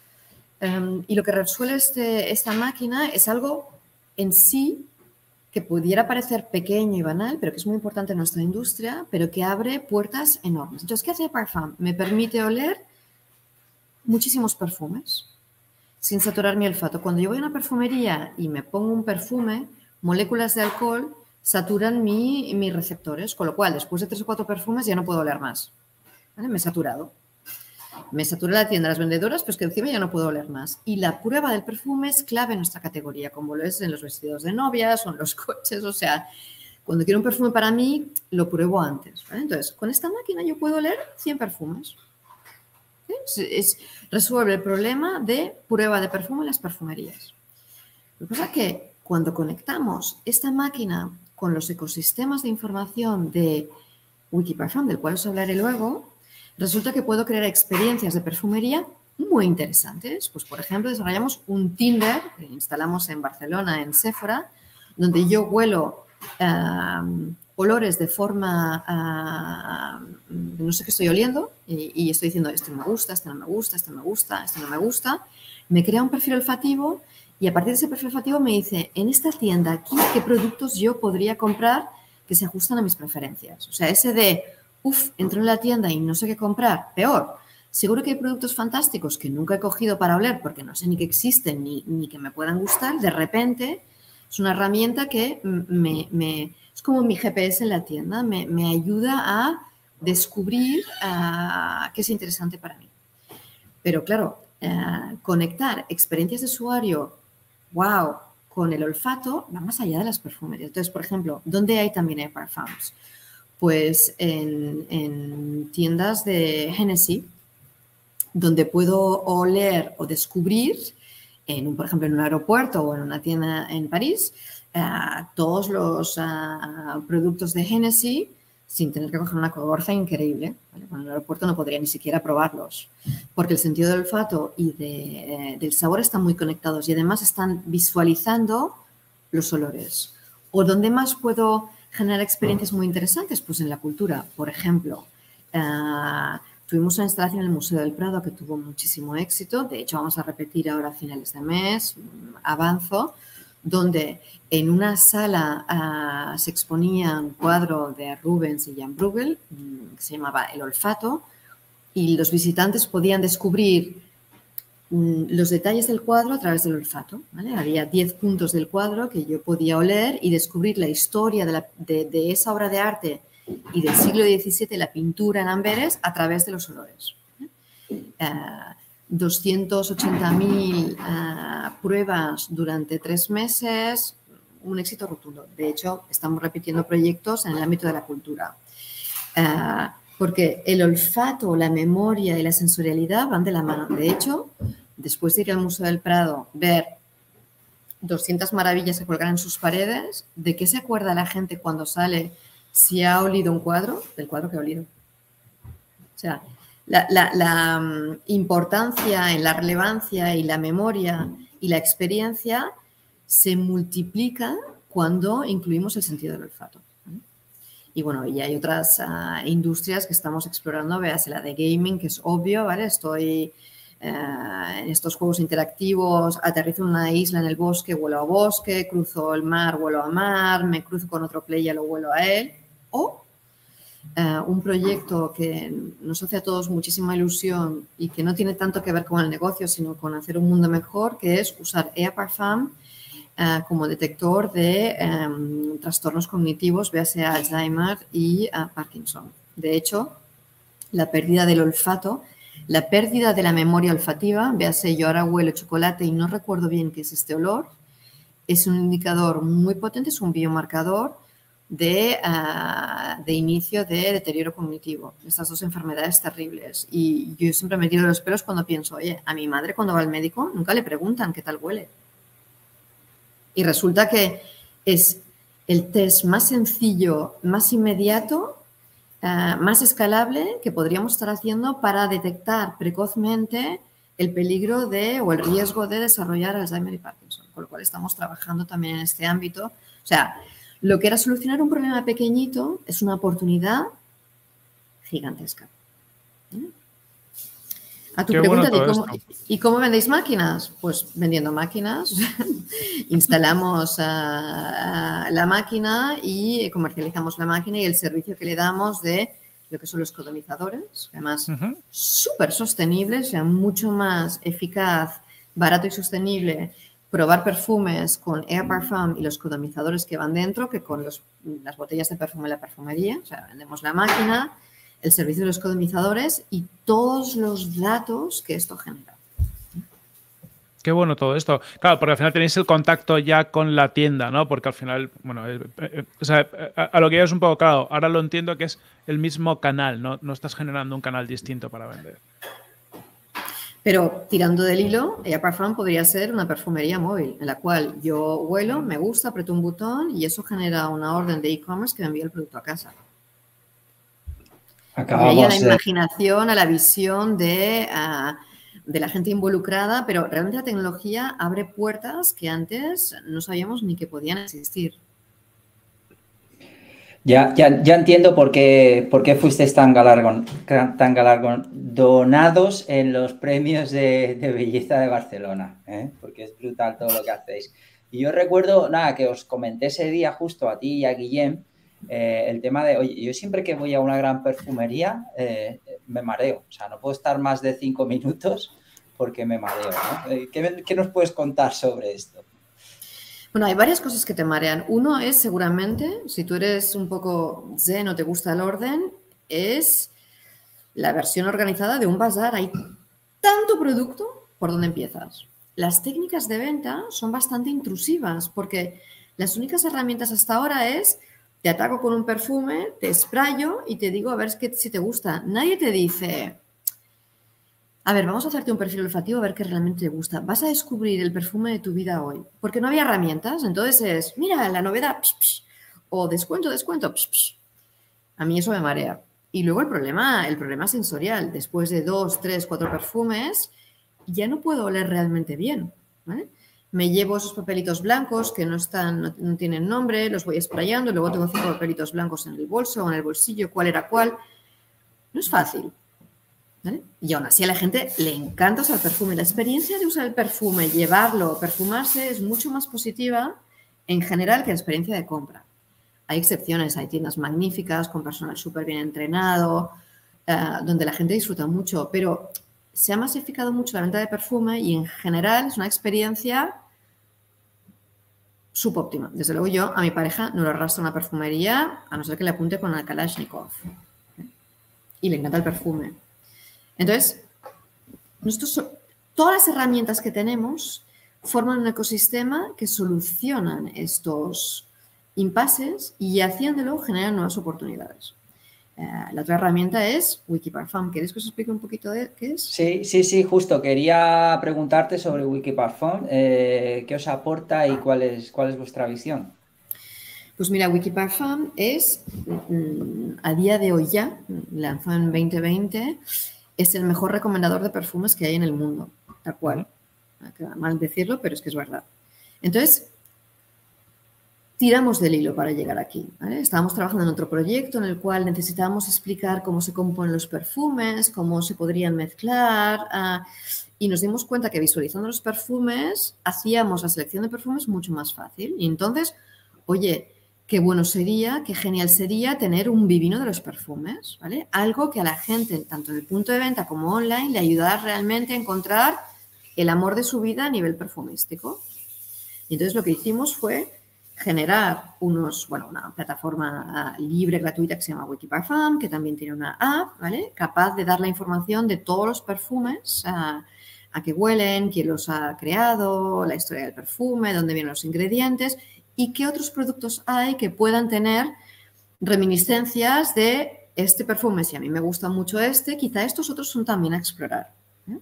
Um, y lo que resuelve este, esta máquina es algo en sí que pudiera parecer pequeño y banal, pero que es muy importante en nuestra industria, pero que abre puertas enormes. Entonces, ¿qué hace Air Parfum? Me permite oler muchísimos perfumes sin saturar mi olfato. Cuando yo voy a una perfumería y me pongo un perfume, moléculas de alcohol saturan mi, mis receptores, con lo cual después de tres o cuatro perfumes ya no puedo oler más, ¿vale? Me he saturado. Me satura la tienda, las vendedoras, pues que encima ya no puedo oler más. Y la prueba del perfume es clave en nuestra categoría, como lo es en los vestidos de novias o en los coches. O sea, cuando quiero un perfume para mí, lo pruebo antes, ¿vale? Entonces, con esta máquina yo puedo oler cien perfumes. Es, es, resuelve el problema de prueba de perfume en las perfumerías. Lo que pasa es que cuando conectamos esta máquina con los ecosistemas de información de Wikiparfum, del cual os hablaré luego, resulta que puedo crear experiencias de perfumería muy interesantes. Pues, por ejemplo, desarrollamos un Tinder que instalamos en Barcelona, en Sephora, donde yo huelo Uh, olores de forma, uh, no sé qué estoy oliendo y, y estoy diciendo, esto me gusta, esto no me gusta, esto me gusta, esto no me gusta. Me crea un perfil olfativo y a partir de ese perfil olfativo me dice, en esta tienda aquí, ¿qué productos yo podría comprar que se ajustan a mis preferencias? O sea, ese de, uff, entro en la tienda y no sé qué comprar, peor. Seguro que hay productos fantásticos que nunca he cogido para oler porque no sé ni que existen ni, ni que me puedan gustar. De repente es una herramienta que me, me, es como mi G P S en la tienda, me, me ayuda a descubrir uh, qué es interesante para mí. Pero claro, uh, conectar experiencias de usuario, wow, con el olfato va más allá de las perfumerías. Entonces, por ejemplo, ¿dónde hay también Air Parfums? Pues en, en tiendas de Hennessy, donde puedo oler o descubrir en un, por ejemplo, en un aeropuerto o en una tienda en París, uh, todos los uh, productos de Hennessy sin tener que coger una cogorza increíble, ¿vale? Bueno, en el aeropuerto no podría ni siquiera probarlos, porque el sentido del olfato y de, eh, del sabor están muy conectados y además están visualizando los olores. ¿O dónde más puedo generar experiencias muy interesantes? Pues en la cultura, por ejemplo. Uh, tuvimos una instalación en el Museo del Prado que tuvo muchísimo éxito. De hecho, vamos a repetir ahora a finales de mes, avanzo, donde en una sala uh, se exponía un cuadro de Rubens y Jan Bruegel que se llamaba El olfato, y los visitantes podían descubrir um, los detalles del cuadro a través del olfato, ¿vale? Había diez puntos del cuadro que yo podía oler y descubrir la historia de, la, de, de esa obra de arte y del siglo diecisiete, la pintura en Amberes, a través de los olores. Uh, doscientas ochenta mil uh, pruebas durante tres meses, un éxito rotundo. De hecho, estamos repitiendo proyectos en el ámbito de la cultura. Uh, porque el olfato, la memoria y la sensorialidad van de la mano. De hecho, después de ir al Museo del Prado, ver doscientas maravillas que colgan en sus paredes, ¿de qué se acuerda la gente cuando sale si ha olido un cuadro? Del cuadro que ha olido. O sea, La, la, la um, importancia en la relevancia y la memoria y la experiencia se multiplica cuando incluimos el sentido del olfato. Y bueno, y hay otras uh, industrias que estamos explorando, véase la de gaming, que es obvio, ¿vale? Estoy uh, en estos juegos interactivos, aterrizo en una isla en el bosque, vuelo a bosque, cruzo el mar, vuelo a mar, me cruzo con otro player, lo vuelo a él, o Uh, un proyecto que nos hace a todos muchísima ilusión y que no tiene tanto que ver con el negocio, sino con hacer un mundo mejor, que es usar Air Parfum uh, como detector de um, trastornos cognitivos, véase Alzheimer y uh, Parkinson. De hecho, la pérdida del olfato, la pérdida de la memoria olfativa, véase, yo ahora huelo chocolate y no recuerdo bien qué es este olor, es un indicador muy potente, es un biomarcador De, uh, de inicio de deterioro cognitivo, estas dos enfermedades terribles. Y yo siempre me tiro de los pelos cuando pienso, oye, a mi madre cuando va al médico nunca le preguntan qué tal huele. Y resulta que es el test más sencillo, más inmediato, uh, más escalable que podríamos estar haciendo para detectar precozmente el peligro de o el riesgo de desarrollar Alzheimer y Parkinson, con lo cual estamos trabajando también en este ámbito. O sea, lo que era solucionar un problema pequeñito es una oportunidad gigantesca. ¿Eh? A tu Qué pregunta, bueno ¿y, cómo, ¿y cómo vendéis máquinas? Pues vendiendo máquinas, instalamos uh, uh, la máquina y comercializamos la máquina y el servicio que le damos de lo que son los codomizadores, además uh-huh. súper sostenibles, o sea, mucho más eficaz, barato y sostenible probar perfumes con Air Parfum y los codomizadores que van dentro que con los, las botellas de perfume en la perfumería. O sea, vendemos la máquina, el servicio de los codomizadores y todos los datos que esto genera. Qué bueno todo esto. Claro, porque al final tenéis el contacto ya con la tienda, ¿no? Porque al final, bueno, eh, eh, o sea, a, a lo que ya es un poco claro, ahora lo entiendo que es el mismo canal, ¿no? No estás generando un canal distinto para vender. Pero tirando del hilo, Air Parfum podría ser una perfumería móvil, en la cual yo huelo, me gusta, aprieto un botón y eso genera una orden de e-commerce que me envía el producto a casa. Acabamos y ahí a la de... imaginación, a la visión de, uh, de la gente involucrada, pero realmente la tecnología abre puertas que antes no sabíamos ni que podían existir. Ya, ya, ya entiendo por qué, por qué fuisteis tan, galardon, tan galardonados en los premios de, de belleza de Barcelona, ¿eh? Porque es brutal todo lo que hacéis. Y yo recuerdo, nada, que os comenté ese día justo a ti y a Guillem, eh, el tema de, oye, yo siempre que voy a una gran perfumería eh, me mareo, o sea, no puedo estar más de cinco minutos porque me mareo, ¿no? ¿Qué, qué nos puedes contar sobre esto? Bueno, hay varias cosas que te marean. Uno es seguramente, si tú eres un poco zen o te gusta el orden, es la versión organizada de un bazar. Hay tanto producto, ¿por dónde empiezas? Las técnicas de venta son bastante intrusivas porque las únicas herramientas hasta ahora es te ataco con un perfume, te sprayo y te digo a ver si te gusta. Nadie te dice... A ver, vamos a hacerte un perfil olfativo a ver qué realmente te gusta. Vas a descubrir el perfume de tu vida hoy. Porque no había herramientas. Entonces es, mira, la novedad, psh, psh, o descuento, descuento. Psh, psh. A mí eso me marea. Y luego el problema, el problema sensorial. Después de dos, tres, cuatro perfumes, ya no puedo oler realmente bien, ¿vale? Me llevo esos papelitos blancos que no están, no, no tienen nombre, los voy sprayando, luego tengo cinco papelitos blancos en el bolso o en el bolsillo, cuál era cuál. No es fácil. ¿vale? Y aún así a la gente le encanta usar perfume. La experiencia de usar el perfume, llevarlo, perfumarse es mucho más positiva en general que la experiencia de compra. Hay excepciones, hay tiendas magníficas con personal súper bien entrenado, uh, donde la gente disfruta mucho, pero se ha masificado mucho la venta de perfume y en general es una experiencia subóptima. Desde luego yo a mi pareja no lo arrastro a una perfumería a no ser que le apunte con una Kalashnikov. ¿eh? Y le encanta el perfume. Entonces, nosotros, todas las herramientas que tenemos forman un ecosistema que solucionan estos impases y haciéndolo generan nuevas oportunidades. Uh, la otra herramienta es Wikiparfum. ¿Quieres que os explique un poquito de qué es? Sí, sí, sí, justo. Quería preguntarte sobre Wikiparfum. Eh, ¿Qué os aporta y cuál es, cuál es vuestra visión? Pues mira, Wikiparfum es, a día de hoy ya, lanzado en veinte veinte, es el mejor recomendador de perfumes que hay en el mundo, tal cual. Me queda mal decirlo, pero es que es verdad. Entonces, tiramos del hilo para llegar aquí, ¿vale? Estábamos trabajando en otro proyecto en el cual necesitábamos explicar cómo se componen los perfumes, cómo se podrían mezclar, uh, y nos dimos cuenta que visualizando los perfumes hacíamos la selección de perfumes mucho más fácil. Y entonces, oye, qué bueno sería, qué genial sería tener un vivino de los perfumes, ¿vale? Algo que a la gente, tanto en el punto de venta como online, le ayudara realmente a encontrar el amor de su vida a nivel perfumístico. Y entonces lo que hicimos fue generar unos, bueno, una plataforma libre, gratuita que se llama Wikiparfum, que también tiene una app, ¿vale? Capaz de dar la información de todos los perfumes, a, a qué huelen, quién los ha creado, la historia del perfume, dónde vienen los ingredientes y qué otros productos hay que puedan tener reminiscencias de este perfume. Si a mí me gusta mucho este, quizá estos otros son también a explorar, ¿eh?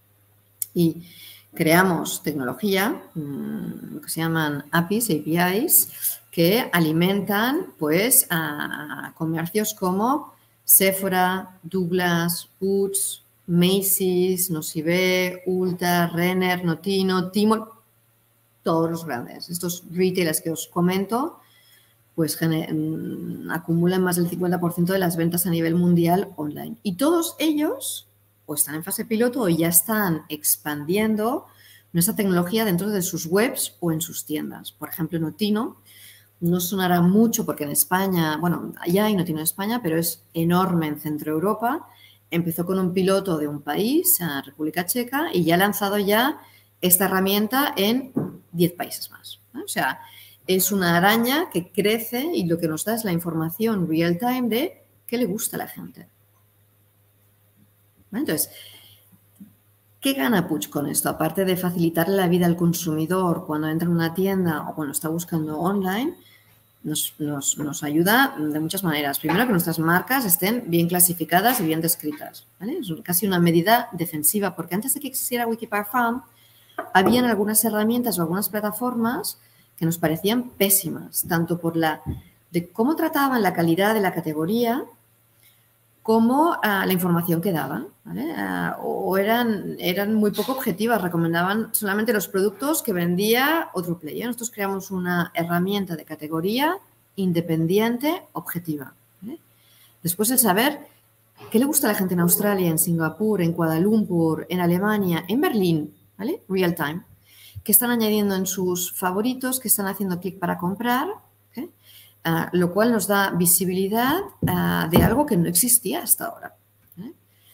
Y creamos tecnología, lo que se llaman A P Is, A P Is, que alimentan pues, a comercios como Sephora, Douglas, Boots, Macy's, Nocibé, Ulta, Renner, Notino, Tmall, todos los grandes. Estos retailers que os comento pues acumulan más del cincuenta por ciento de las ventas a nivel mundial online. Y todos ellos o están en fase piloto o ya están expandiendo nuestra tecnología dentro de sus webs o en sus tiendas. Por ejemplo, Notino no sonará mucho porque en España, bueno, ya hay Notino en España, pero es enorme en Centro Europa. Empezó con un piloto de un país, a República Checa, y ya ha lanzado ya esta herramienta en diez países más, ¿no? O sea, es una araña que crece y lo que nos da es la información real time de qué le gusta a la gente. Entonces, ¿qué gana Puig con esto? Aparte de facilitarle la vida al consumidor cuando entra en una tienda o cuando está buscando online, nos, nos, nos ayuda de muchas maneras. Primero, que nuestras marcas estén bien clasificadas y bien descritas, ¿vale? Es casi una medida defensiva, porque antes de que existiera Wikiparfum, habían algunas herramientas o algunas plataformas que nos parecían pésimas, tanto por la de cómo trataban la calidad de la categoría, como uh, la información que daban, ¿vale? Uh, o eran, eran muy poco objetivas, recomendaban solamente los productos que vendía otro player. Nosotros creamos una herramienta de categoría independiente, objetiva, ¿vale? Después el saber qué le gusta a la gente en Australia, en Singapur, en Kuala Lumpur, en Alemania, en Berlín, ¿vale? Real time. ¿Qué están añadiendo en sus favoritos? ¿Qué están haciendo clic para comprar? ¿Okay? Uh, lo cual nos da visibilidad uh, de algo que no existía hasta ahora. ¿eh?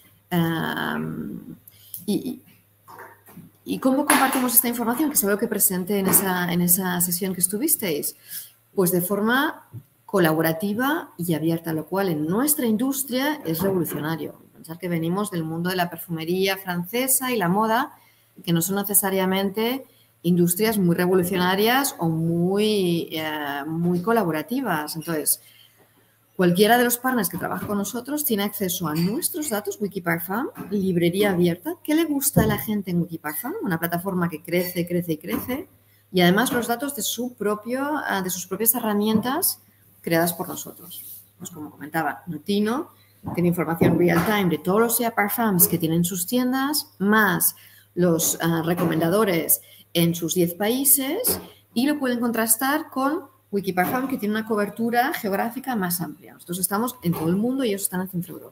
Um, y, ¿Y cómo compartimos esta información? Que es algo que presenté en esa, en esa sesión que estuvisteis. Pues de forma colaborativa y abierta, lo cual en nuestra industria es revolucionario. Pensar que venimos del mundo de la perfumería francesa y la moda, que no son necesariamente industrias muy revolucionarias o muy, eh, muy colaborativas. Entonces, cualquiera de los partners que trabaja con nosotros tiene acceso a nuestros datos, Wikiparfum, librería abierta. ¿Qué le gusta a la gente en Wikiparfum? Una plataforma que crece, crece y crece. Y además los datos de, su propio, de sus propias herramientas creadas por nosotros. Pues como comentaba, Notino tiene información real time de todos los SEA Parfums que tienen sus tiendas, más los uh, recomendadores en sus diez países, y lo pueden contrastar con Wikiparfum, que tiene una cobertura geográfica más amplia. Nosotros estamos en todo el mundo y ellos están en Centro Europa.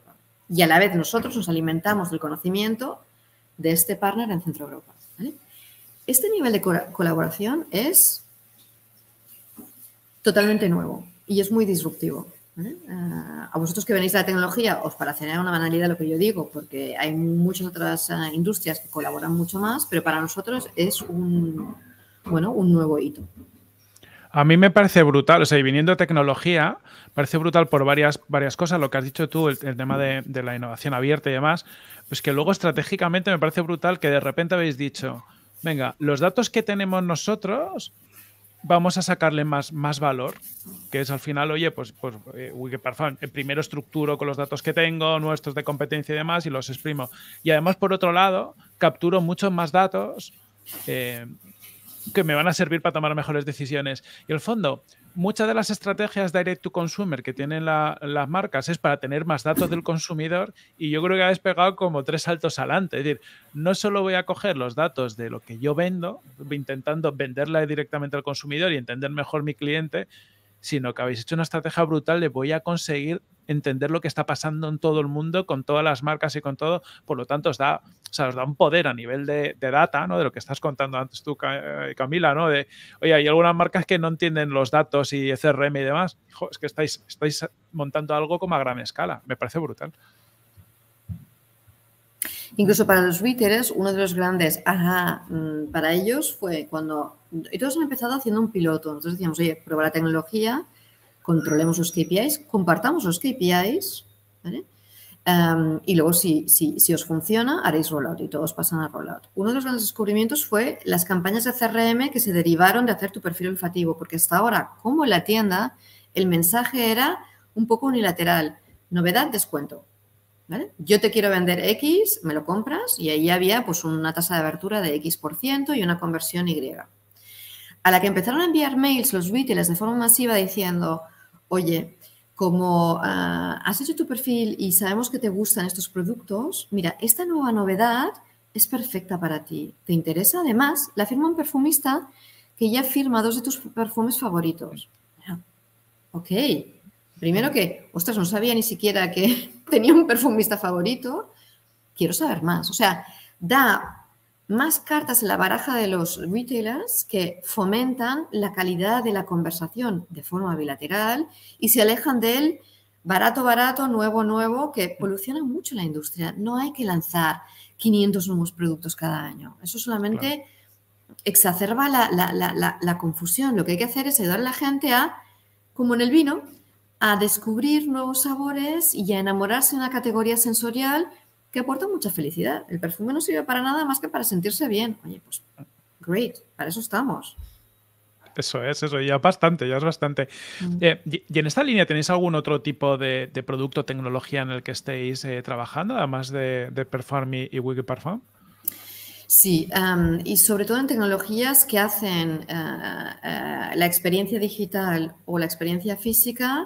Y a la vez nosotros nos alimentamos del conocimiento de este partner en Centro Europa, ¿vale? Este nivel de co colaboración es totalmente nuevo y es muy disruptivo, ¿vale? Uh, a vosotros que venís de la tecnología os parecerá una banalidad lo que yo digo, porque hay muchas otras uh, industrias que colaboran mucho más, pero para nosotros es un, bueno, un nuevo hito. A mí me parece brutal, o sea, y viniendo de tecnología, parece brutal por varias, varias cosas, lo que has dicho tú, el, el tema de, de la innovación abierta y demás, pues que luego estratégicamente me parece brutal que de repente habéis dicho, venga, los datos que tenemos nosotros vamos a sacarle más, más valor, que es al final, oye, pues, pues eh, Wikiparfum, primero estructuro con los datos que tengo, nuestros de competencia y demás, y los exprimo. Y además, por otro lado, capturo muchos más datos eh, que me van a servir para tomar mejores decisiones. Y al fondo, muchas de las estrategias direct to consumer que tienen la, las marcas es para tener más datos del consumidor, y yo creo que habéis pegado como tres saltos adelante. Es decir, no solo voy a coger los datos de lo que yo vendo, intentando venderla directamente al consumidor y entender mejor mi cliente, sino que habéis hecho una estrategia brutal de voy a conseguir entender lo que está pasando en todo el mundo con todas las marcas y con todo. Por lo tanto, os da, o sea, os da un poder a nivel de, de data, ¿no? De lo que estás contando antes tú, Camila, ¿no? De, oye, hay algunas marcas que no entienden los datos y C R M y demás. Hijo, es que estáis, estáis montando algo como a gran escala. Me parece brutal. Incluso para los retailers, uno de los grandes ajá para ellos fue cuando... Y todos han empezado haciendo un piloto. Nosotros decíamos, oye, prueba la tecnología, controlemos los K P Is, compartamos los K P Is, ¿vale? Um, y luego, si, si, si os funciona, haréis rollout y todos pasan a rollout. Uno de los grandes descubrimientos fue las campañas de C R M que se derivaron de hacer tu perfil olfativo, porque hasta ahora, como en la tienda, el mensaje era un poco unilateral. Novedad, descuento. ¿Vale? Yo te quiero vender X, me lo compras, y ahí había pues una tasa de abertura de X por ciento y una conversión Y. A la que empezaron a enviar mails los retailers de forma masiva diciendo, oye, como uh, has hecho tu perfil y sabemos que te gustan estos productos, mira, esta nueva novedad es perfecta para ti. ¿Te interesa? Además, la firma un perfumista que ya firma dos de tus perfumes favoritos. Bueno, ok. Primero que, ostras, no sabía ni siquiera que tenía un perfumista favorito. Quiero saber más. O sea, da más cartas en la baraja de los retailers que fomentan la calidad de la conversación de forma bilateral y se alejan del barato, barato, nuevo, nuevo, que poluciona mucho la industria. No hay que lanzar quinientos nuevos productos cada año. Eso solamente claro. exacerba la, la, la, la, la confusión. Lo que hay que hacer es ayudar a la gente a, como en el vino, a descubrir nuevos sabores y a enamorarse de una categoría sensorial que aporta mucha felicidad. El perfume no sirve para nada más que para sentirse bien. Oye, pues, great, para eso estamos. Eso es, eso, ya es bastante, ya es bastante. Mm. Eh, ¿Y en esta línea tenéis algún otro tipo de, de producto, tecnología en el que estéis eh, trabajando, además de, de Perform y Wikiparfum? Sí, um, y sobre todo en tecnologías que hacen uh, uh, la experiencia digital o la experiencia física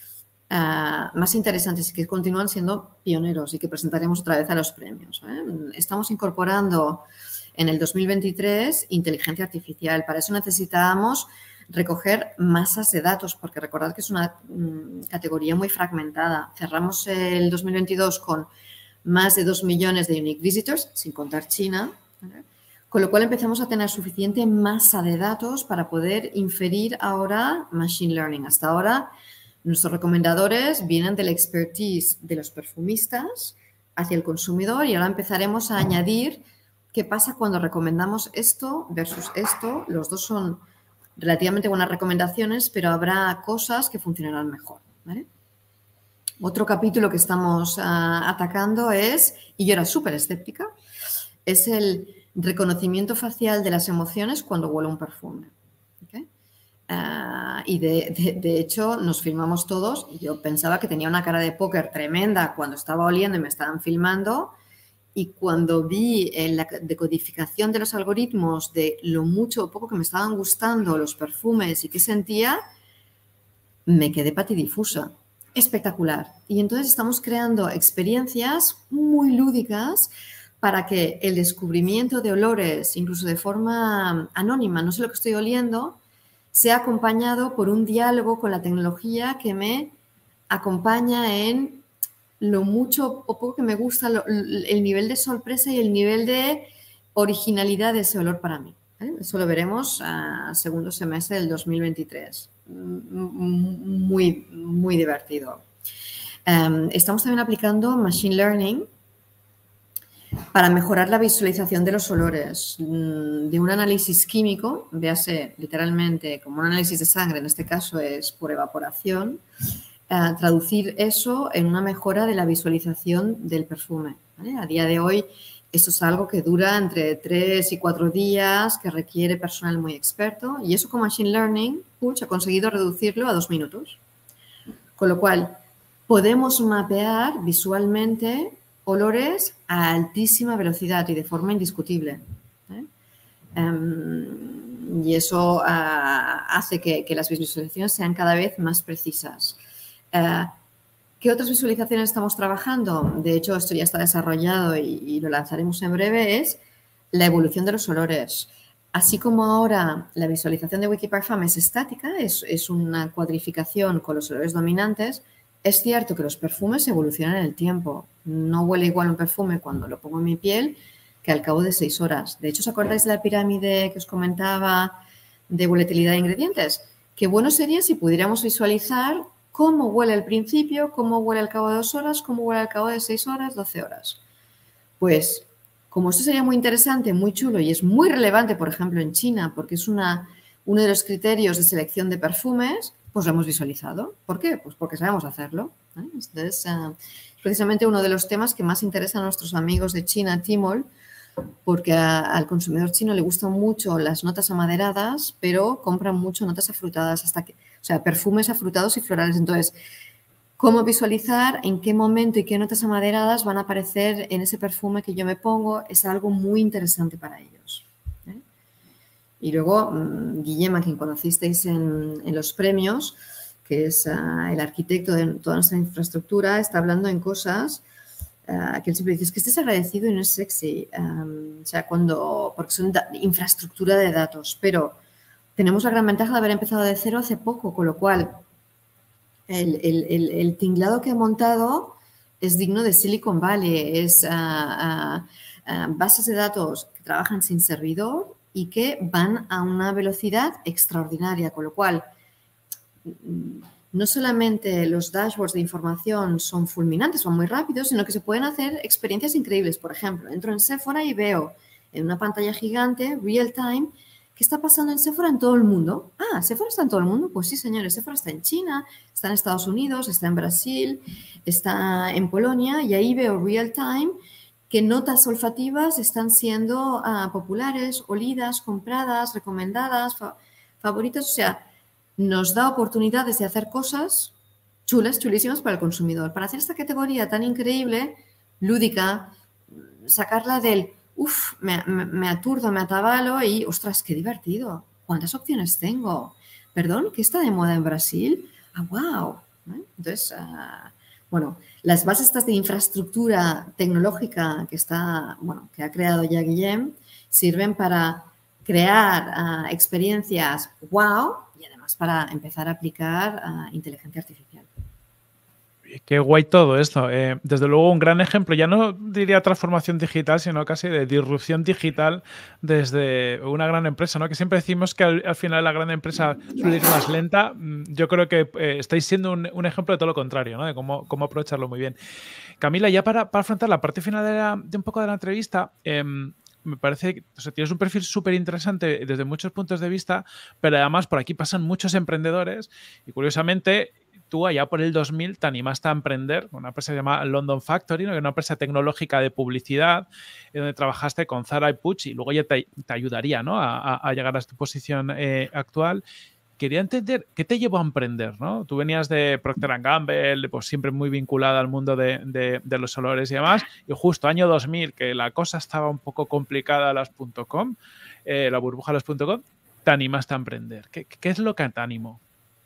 uh, más interesantes y que continúan siendo pioneros y que presentaremos otra vez a los premios, ¿eh? Estamos incorporando en el dos mil veintitrés inteligencia artificial. Para eso necesitábamos recoger masas de datos, porque recordad que es una um, categoría muy fragmentada. Cerramos el dos mil veintidós con más de dos millones de unique visitors, sin contar China, ¿vale? Con lo cual empezamos a tener suficiente masa de datos para poder inferir ahora machine learning. Hasta ahora nuestros recomendadores vienen de la expertise de los perfumistas hacia el consumidor y ahora empezaremos a añadir qué pasa cuando recomendamos esto versus esto. Los dos son relativamente buenas recomendaciones, pero habrá cosas que funcionarán mejor, ¿vale? Otro capítulo que estamos uh, atacando es, y yo era súper escéptica, es el reconocimiento facial de las emociones cuando huele un perfume. ¿Okay? Uh, y de, de, de hecho nos filmamos todos y yo pensaba que tenía una cara de póker tremenda cuando estaba oliendo y me estaban filmando, y cuando vi en la decodificación de los algoritmos de lo mucho o poco que me estaban gustando los perfumes y qué sentía, me quedé patidifusa. Espectacular. Y entonces estamos creando experiencias muy lúdicas para que el descubrimiento de olores, incluso de forma anónima, no sé lo que estoy oliendo, sea acompañado por un diálogo con la tecnología que me acompaña en lo mucho o poco que me gusta lo, el nivel de sorpresa y el nivel de originalidad de ese olor para mí. ¿eh? Eso lo veremos a segundo semestre del dos mil veintitrés. Muy, muy divertido. Um, estamos también aplicando Machine Learning para mejorar la visualización de los olores. De un análisis químico, véase literalmente como un análisis de sangre, en este caso es por evaporación, eh, traducir eso en una mejora de la visualización del perfume. ¿vale? A día de hoy, esto es algo que dura entre tres y cuatro días, que requiere personal muy experto, y eso con Machine Learning, Puig ha conseguido reducirlo a dos minutos. Con lo cual, podemos mapear visualmente olores a altísima velocidad y de forma indiscutible. ¿eh? Um, y eso uh, hace que, que las visualizaciones sean cada vez más precisas. Uh, ¿Qué otras visualizaciones estamos trabajando? De hecho, esto ya está desarrollado y, y lo lanzaremos en breve, es la evolución de los olores. Así como ahora la visualización de Wikiparfum es estática, es, es una cuadrificación con los olores dominantes, es cierto que los perfumes evolucionan en el tiempo. No huele igual un perfume cuando lo pongo en mi piel que al cabo de seis horas. De hecho, ¿os acordáis de la pirámide que os comentaba de volatilidad de ingredientes? Qué bueno sería si pudiéramos visualizar cómo huele al principio, cómo huele al cabo de dos horas, cómo huele al cabo de seis horas, doce horas. Pues, como esto sería muy interesante, muy chulo y es muy relevante, por ejemplo, en China, porque es una, uno de los criterios de selección de perfumes, pues lo hemos visualizado. ¿Por qué? Pues porque sabemos hacerlo. ¿eh? Entonces, uh, es precisamente uno de los temas que más interesa a nuestros amigos de China, Tmall, porque a, al consumidor chino le gustan mucho las notas amaderadas, pero compran mucho notas afrutadas, hasta que, o sea, perfumes afrutados y florales. Entonces, ¿cómo visualizar en qué momento y qué notas amaderadas van a aparecer en ese perfume que yo me pongo? Es algo muy interesante para ellos. ¿eh? Y luego, Guillem, a quien conocisteis en, en los premios, que es uh, el arquitecto de toda nuestra infraestructura, está hablando en cosas uh, que él siempre dice, es que estés agradecido y no es sexy. Um, o sea, cuando, porque son infraestructura de datos, pero tenemos la gran ventaja de haber empezado de cero hace poco, con lo cual el, el, el, el tinglado que he montado es digno de Silicon Valley, es uh, uh, uh, bases de datos que trabajan sin servidor y que van a una velocidad extraordinaria, con lo cual no solamente los dashboards de información son fulminantes, son muy rápidos, sino que se pueden hacer experiencias increíbles. Por ejemplo, entro en Sephora y veo en una pantalla gigante, real time, qué está pasando en Sephora en todo el mundo. Ah, ¿Sephora está en todo el mundo? Pues sí, señores, Sephora está en China, está en Estados Unidos, está en Brasil, está en Polonia y ahí veo real time qué notas olfativas están siendo uh, populares, olidas, compradas, recomendadas, fa favoritas. O sea, nos da oportunidades de hacer cosas chulas, chulísimas para el consumidor. Para hacer esta categoría tan increíble, lúdica, sacarla del, uff, me, me, me aturdo, me atabalo y, ostras, qué divertido. ¿Cuántas opciones tengo? Perdón, ¿qué está de moda en Brasil? Ah, wow. ¿Eh? Entonces, uh, bueno, las bases estas de infraestructura tecnológica que está, bueno, que ha creado ya Guillem, sirven para crear uh, experiencias wow y además para empezar a aplicar uh, inteligencia artificial. Qué guay todo esto. Eh, desde luego un gran ejemplo, ya no diría transformación digital, sino casi de disrupción digital desde una gran empresa, ¿no? Que siempre decimos que al, al final la gran empresa suele ir más lenta. Yo creo que eh, estáis siendo un, un ejemplo de todo lo contrario, ¿no? De cómo, cómo aprovecharlo muy bien. Camila, ya para, para afrontar la parte final de, la, de un poco de la entrevista, eh, me parece que o sea, tienes un perfil súper interesante desde muchos puntos de vista, pero además por aquí pasan muchos emprendedores y curiosamente tú allá por el dos mil te animaste a emprender con una empresa llamada London Factory, ¿no? Que es una empresa tecnológica de publicidad donde trabajaste con Zara y Puig y luego ya te, te ayudaría, ¿no? a, a llegar a tu posición eh, actual. Quería entender qué te llevó a emprender, ¿no? Tú venías de Procter and Gamble, pues siempre muy vinculada al mundo de, de, de los olores y demás, y justo año dos mil, que la cosa estaba un poco complicada, las .com, eh, la burbuja de las .com, te animaste a emprender. ¿Qué, qué es lo que te animó?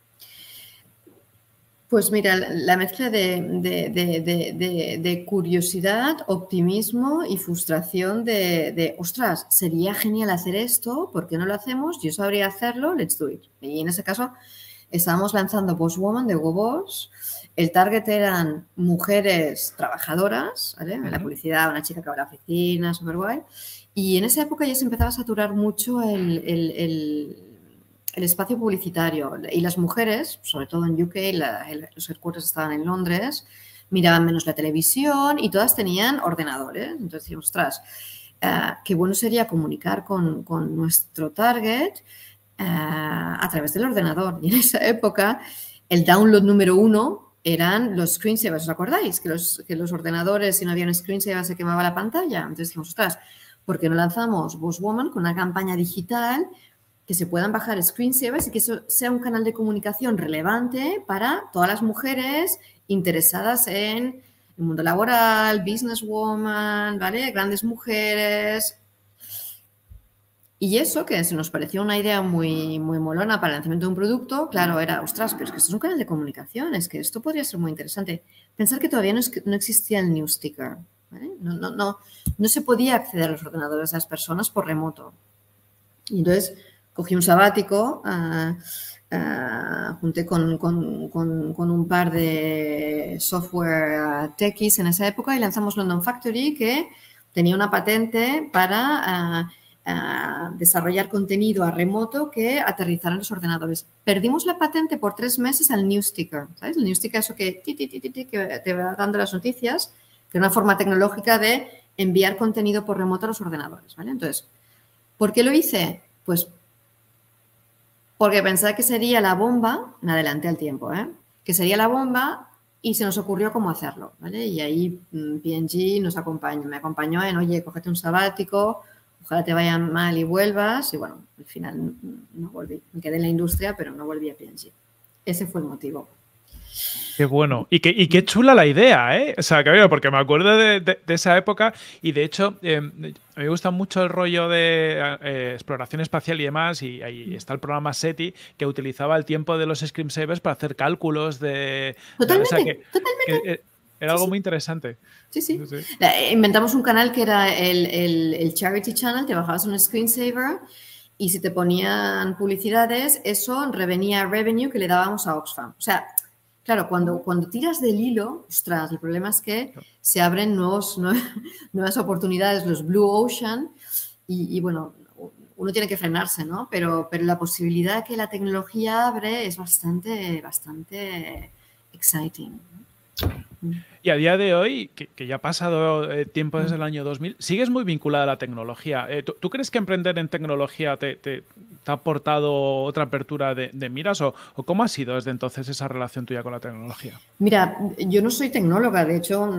Pues mira, la mezcla de, de, de, de, de, de curiosidad, optimismo y frustración de, de, ostras, sería genial hacer esto, ¿por qué no lo hacemos? Yo sabría hacerlo, let's do it. Y en ese caso estábamos lanzando Boss Woman de Hugo Boss. El target eran mujeres trabajadoras, ¿vale? En la publicidad, una chica que va a la oficina, súper guay. Y en esa época ya se empezaba a saturar mucho el, el, el, el espacio publicitario. Y las mujeres, sobre todo en U K, la, el, los headquarters estaban en Londres, miraban menos la televisión y todas tenían ordenadores. Entonces decíamos, ostras, uh, qué bueno sería comunicar con, con nuestro target uh, a través del ordenador. Y en esa época, el download número uno eran los screensavers, ¿os acordáis? Que los, que los ordenadores, si no había un screensaver, se quemaba la pantalla. Entonces dijimos, ostras, ¿por qué no lanzamos Boss Woman con una campaña digital que se puedan bajar screensavers y que eso sea un canal de comunicación relevante para todas las mujeres interesadas en el mundo laboral, businesswoman, ¿vale? Grandes mujeres. Y eso, que se nos pareció una idea muy, muy molona para el lanzamiento de un producto, claro, era, ostras, pero es que esto es un canal de comunicación, es que esto podría ser muy interesante. Pensar que todavía no, es, no existía el News Ticker, ¿vale? No, no, no, no se podía acceder a los ordenadores de las personas por remoto. Y entonces cogí un sabático, uh, uh, junté con, con, con, con un par de software uh, techies en esa época y lanzamos London Factory, que tenía una patente para uh, uh, desarrollar contenido a remoto que aterrizara en los ordenadores. Perdimos la patente por tres meses al News Ticker, ¿sabes? El News Ticker, eso que, ti, ti, ti, ti, que te va dando las noticias, que es una forma tecnológica de enviar contenido por remoto a los ordenadores, ¿vale? Entonces, ¿por qué lo hice? Pues porque pensaba que sería la bomba, me adelanté al tiempo, ¿eh? Que sería la bomba y se nos ocurrió cómo hacerlo, ¿vale? Y ahí P and G nos acompañó, me acompañó en, oye, cógete un sabático, ojalá te vaya mal y vuelvas. Y bueno, al final no volví, me quedé en la industria, pero no volví a P and G. Ese fue el motivo. Qué bueno. Y qué, y qué chula la idea, ¿eh? O sea, que porque me acuerdo de, de, de esa época y de hecho eh, me gusta mucho el rollo de eh, exploración espacial y demás, y ahí está el programa SETI que utilizaba el tiempo de los screensavers para hacer cálculos de... Totalmente, o sea, que, totalmente. Que, eh, era sí, algo sí. muy interesante. Sí, sí, sí. Inventamos un canal que era el, el, el Charity Channel, te bajabas un screensaver y si te ponían publicidades, eso revenía revenue que le dábamos a Oxfam. O sea, claro, cuando, cuando tiras del hilo, ostras, el problema es que se abren nuevos, nuevas oportunidades, los Blue Ocean, y, y bueno, uno tiene que frenarse, ¿no? Pero, pero la posibilidad que la tecnología abre es bastante, bastante exciting. Y a día de hoy, que, que ya ha pasado eh, tiempo desde el año dos mil, sigues muy vinculada a la tecnología. Eh, ¿tú, ¿Tú crees que emprender en tecnología te, te, te ha aportado otra apertura de, de miras? O, ¿O cómo ha sido desde entonces esa relación tuya con la tecnología? Mira, yo no soy tecnóloga, de hecho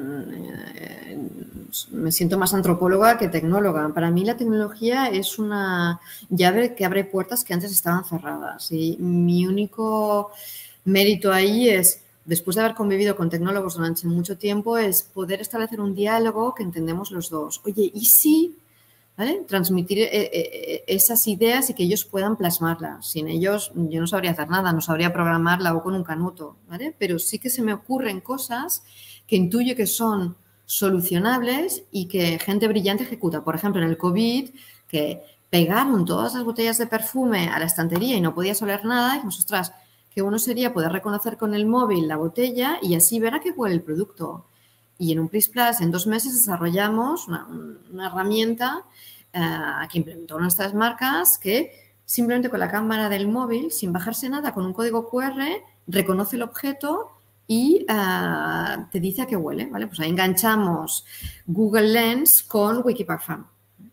me siento más antropóloga que tecnóloga. Para mí la tecnología es una llave que abre puertas que antes estaban cerradas. Y mi único mérito ahí es, después de haber convivido con tecnólogos durante mucho tiempo, es poder establecer un diálogo que entendemos los dos. Oye, ¿y si ¿vale? transmitir eh, eh, esas ideas y que ellos puedan plasmarlas? Sin ellos yo no sabría hacer nada, no sabría programarla o con un canuto, ¿vale? Pero sí que se me ocurren cosas que intuyo que son solucionables y que gente brillante ejecuta. Por ejemplo, en el COVID, que pegaron todas las botellas de perfume a la estantería y no podías oler nada, y dijimos, ostras, qué bueno sería poder reconocer con el móvil la botella y así ver a qué huele el producto. Y en un Plus Plus, en dos meses, desarrollamos una, una herramienta uh, que implementó nuestras marcas que simplemente con la cámara del móvil, sin bajarse nada, con un código cu erre, reconoce el objeto y uh, te dice a qué huele, ¿vale? Pues ahí enganchamos Google Lens con Wikiparfum.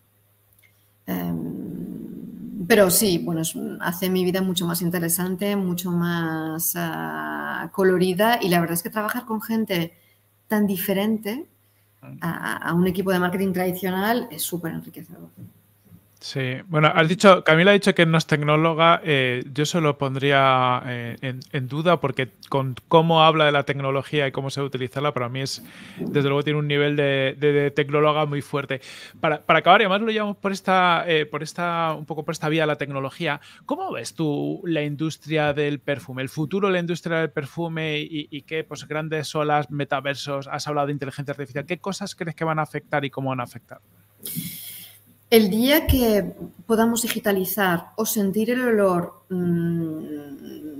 Um, Pero sí, bueno, hace mi vida mucho más interesante, mucho más uh, colorida y la verdad es que trabajar con gente tan diferente a, a un equipo de marketing tradicional es súper enriquecedor. Sí, bueno, has dicho, Camila ha dicho que no es tecnóloga, eh, yo se lo pondría eh, en, en duda porque con cómo habla de la tecnología y cómo se utilizarla, para mí es, desde luego tiene un nivel de, de, de tecnóloga muy fuerte. Para, para acabar, y además lo llevamos por esta, eh, por esta, un poco por esta vía de la tecnología, ¿cómo ves tú la industria del perfume, el futuro de la industria del perfume y, y qué pues, grandes olas, metaversos, has hablado de inteligencia artificial, qué cosas crees que van a afectar y cómo van a afectar? El día que podamos digitalizar o sentir el olor mmm,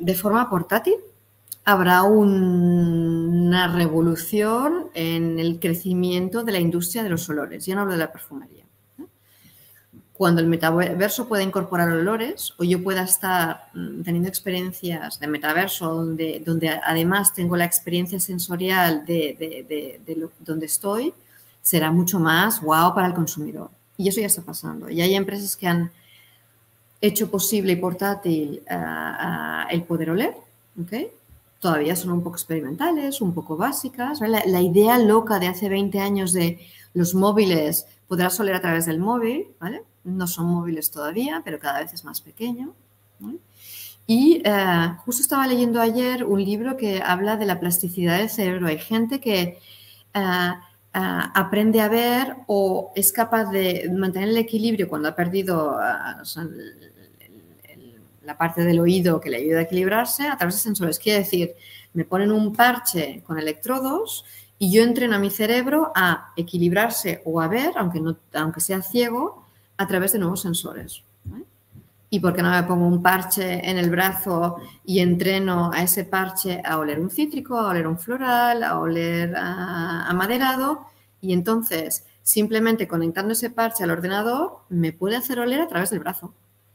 de forma portátil, habrá un, una revolución en el crecimiento de la industria de los olores. Ya no hablo de la perfumería. Cuando el metaverso pueda incorporar olores o yo pueda estar teniendo experiencias de metaverso donde, donde además tengo la experiencia sensorial de, de, de, de lo, donde estoy, será mucho más guau para el consumidor. Y eso ya está pasando. Y hay empresas que han hecho posible y portátil uh, uh, el poder oler, ¿okay? Todavía son un poco experimentales, un poco básicas. La, la idea loca de hace veinte años de los móviles, podrás oler a través del móvil, ¿vale? No son móviles todavía, pero cada vez es más pequeño, ¿vale? Y uh, justo estaba leyendo ayer un libro que habla de la plasticidad del cerebro. Hay gente que uh, uh, aprende a ver o es capaz de mantener el equilibrio cuando ha perdido uh, son, la parte del oído que le ayuda a equilibrarse a través de sensores. Quiere decir, me ponen un parche con electrodos y yo entreno a mi cerebro a equilibrarse o a ver, aunque, no, aunque sea ciego, a través de nuevos sensores, ¿vale? ¿Y por qué no me pongo un parche en el brazo y entreno a ese parche a oler un cítrico, a oler un floral, a oler a, a maderado? Y entonces, simplemente conectando ese parche al ordenador, me puede hacer oler a través del brazo.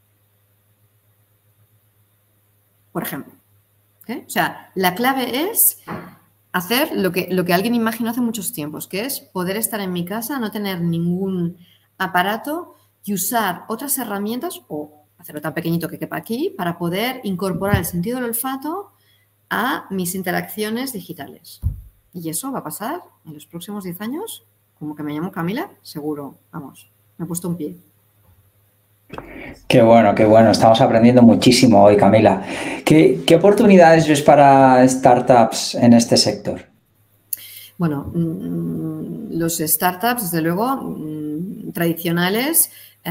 Por ejemplo. ¿Okay? O sea, la clave es hacer lo que, lo que alguien imaginó hace muchos tiempos, que es poder estar en mi casa, no tener ningún aparato y usar otras herramientas o hacerlo tan pequeñito que quepa aquí para poder incorporar el sentido del olfato a mis interacciones digitales. Y eso va a pasar en los próximos diez años, como que me llamo Camila, seguro, vamos, me he puesto un pie. Qué bueno, qué bueno. Estamos aprendiendo muchísimo hoy, Camila. ¿Qué, qué oportunidades ves para startups en este sector? Bueno, los startups, desde luego, tradicionales,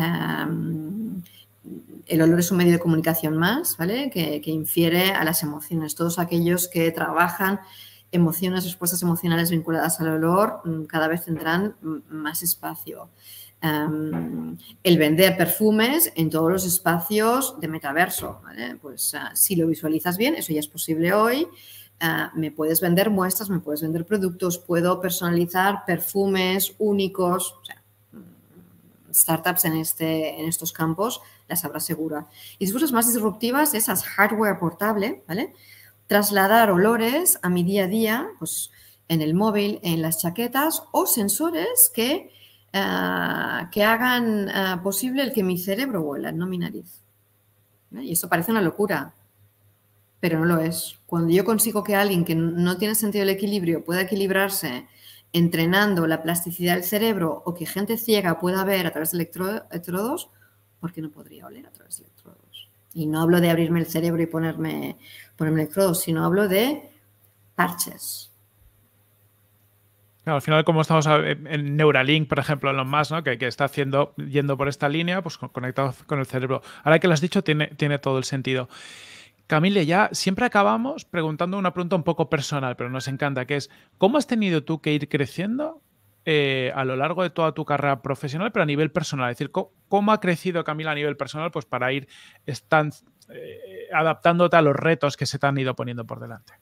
el olor es un medio de comunicación más, ¿vale? Que, que infiere a las emociones. Todos aquellos que trabajan emociones, respuestas emocionales vinculadas al olor, cada vez tendrán más espacio. Um, el vender perfumes en todos los espacios de metaverso, ¿vale? Pues uh, si lo visualizas bien, eso ya es posible hoy. Uh, me puedes vender muestras, me puedes vender productos, puedo personalizar perfumes únicos. O sea, startups en, este, en estos campos las habrá segura. Y después las más disruptivas, esas hardware portable, ¿vale? Trasladar olores a mi día a día, pues en el móvil, en las chaquetas o sensores que Uh, que hagan uh, posible el que mi cerebro huela, no mi nariz. ¿Eh? Y eso parece una locura, pero no lo es. Cuando yo consigo que alguien que no tiene sentido del equilibrio pueda equilibrarse entrenando la plasticidad del cerebro o que gente ciega pueda ver a través de electrodos, ¿por qué no podría oler a través de electrodos? Y no hablo de abrirme el cerebro y ponerme, ponerme electrodos, sino hablo de parches. Claro, al final, como estamos en Neuralink, por ejemplo, Elon Musk, ¿no? que, que está haciendo, yendo por esta línea, pues conectado con el cerebro. Ahora que lo has dicho, tiene, tiene todo el sentido. Camille, ya siempre acabamos preguntando una pregunta un poco personal, pero nos encanta, que es, ¿cómo has tenido tú que ir creciendo eh, a lo largo de toda tu carrera profesional, pero a nivel personal? Es decir, ¿cómo, cómo ha crecido Camila a nivel personal pues para ir están, eh, adaptándote a los retos que se te han ido poniendo por delante?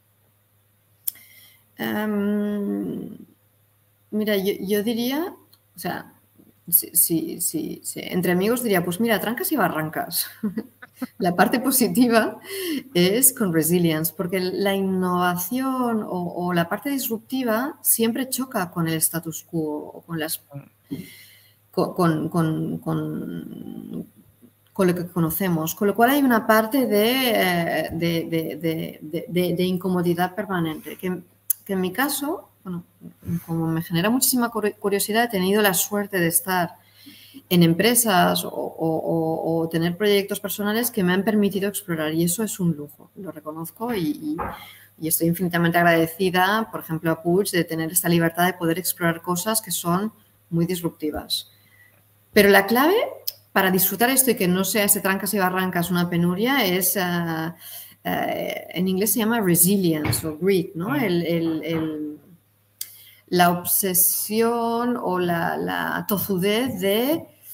Um, mira, yo, yo diría, o sea, si, si, si, si, entre amigos diría, pues mira, trancas y barrancas. La parte positiva es con resilience, porque la innovación o, o la parte disruptiva siempre choca con el status quo, con las, con, con, con, con, con lo que conocemos, con lo cual hay una parte de, de, de, de, de, de, de incomodidad permanente que que en mi caso, bueno, como me genera muchísima curiosidad, he tenido la suerte de estar en empresas o, o, o tener proyectos personales que me han permitido explorar y eso es un lujo, lo reconozco y, y, y estoy infinitamente agradecida, por ejemplo, a Puig de tener esta libertad de poder explorar cosas que son muy disruptivas. Pero la clave para disfrutar esto y que no sea ese trancas y barrancas una penuria es... Uh, Uh, en inglés se llama resilience o grit, ¿no? El, el, el, la obsesión o la, la tozudez de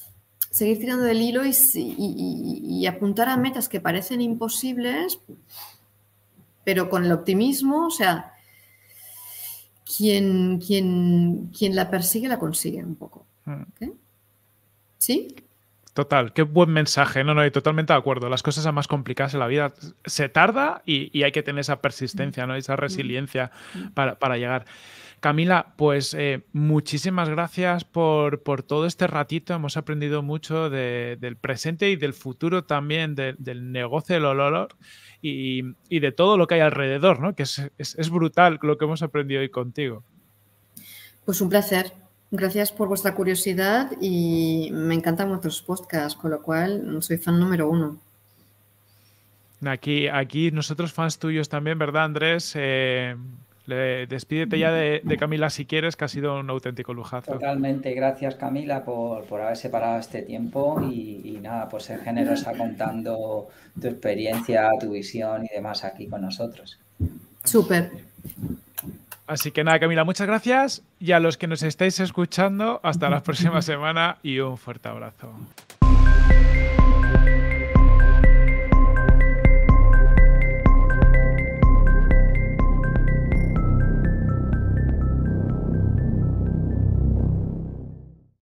seguir tirando del hilo y, y, y, y apuntar a metas que parecen imposibles, pero con el optimismo, o sea, quien, quien, quien la persigue la consigue un poco. ¿Okay? ¿Sí? Total, qué buen mensaje. No, no, y totalmente de acuerdo. Las cosas más complicadas en la vida se tarda y, y hay que tener esa persistencia, ¿no? Esa resiliencia para, para llegar. Camila, pues eh, muchísimas gracias por, por todo este ratito. Hemos aprendido mucho de, del presente y del futuro también de, del negocio del olor y, y de todo lo que hay alrededor, ¿no? Que es, es, es brutal lo que hemos aprendido hoy contigo. Pues un placer. Gracias por vuestra curiosidad y me encantan vuestros podcasts, con lo cual soy fan número uno. Aquí, aquí nosotros fans tuyos también, ¿verdad, Andrés? Eh, le, despídete ya de, de Camila si quieres, que ha sido un auténtico lujazo. Totalmente, gracias Camila por, por haber separado este tiempo y, y nada, por ser generosa contando tu experiencia, tu visión y demás aquí con nosotros. Súper. Así que nada, Camila, muchas gracias y a los que nos estáis escuchando, hasta la próxima semana y un fuerte abrazo.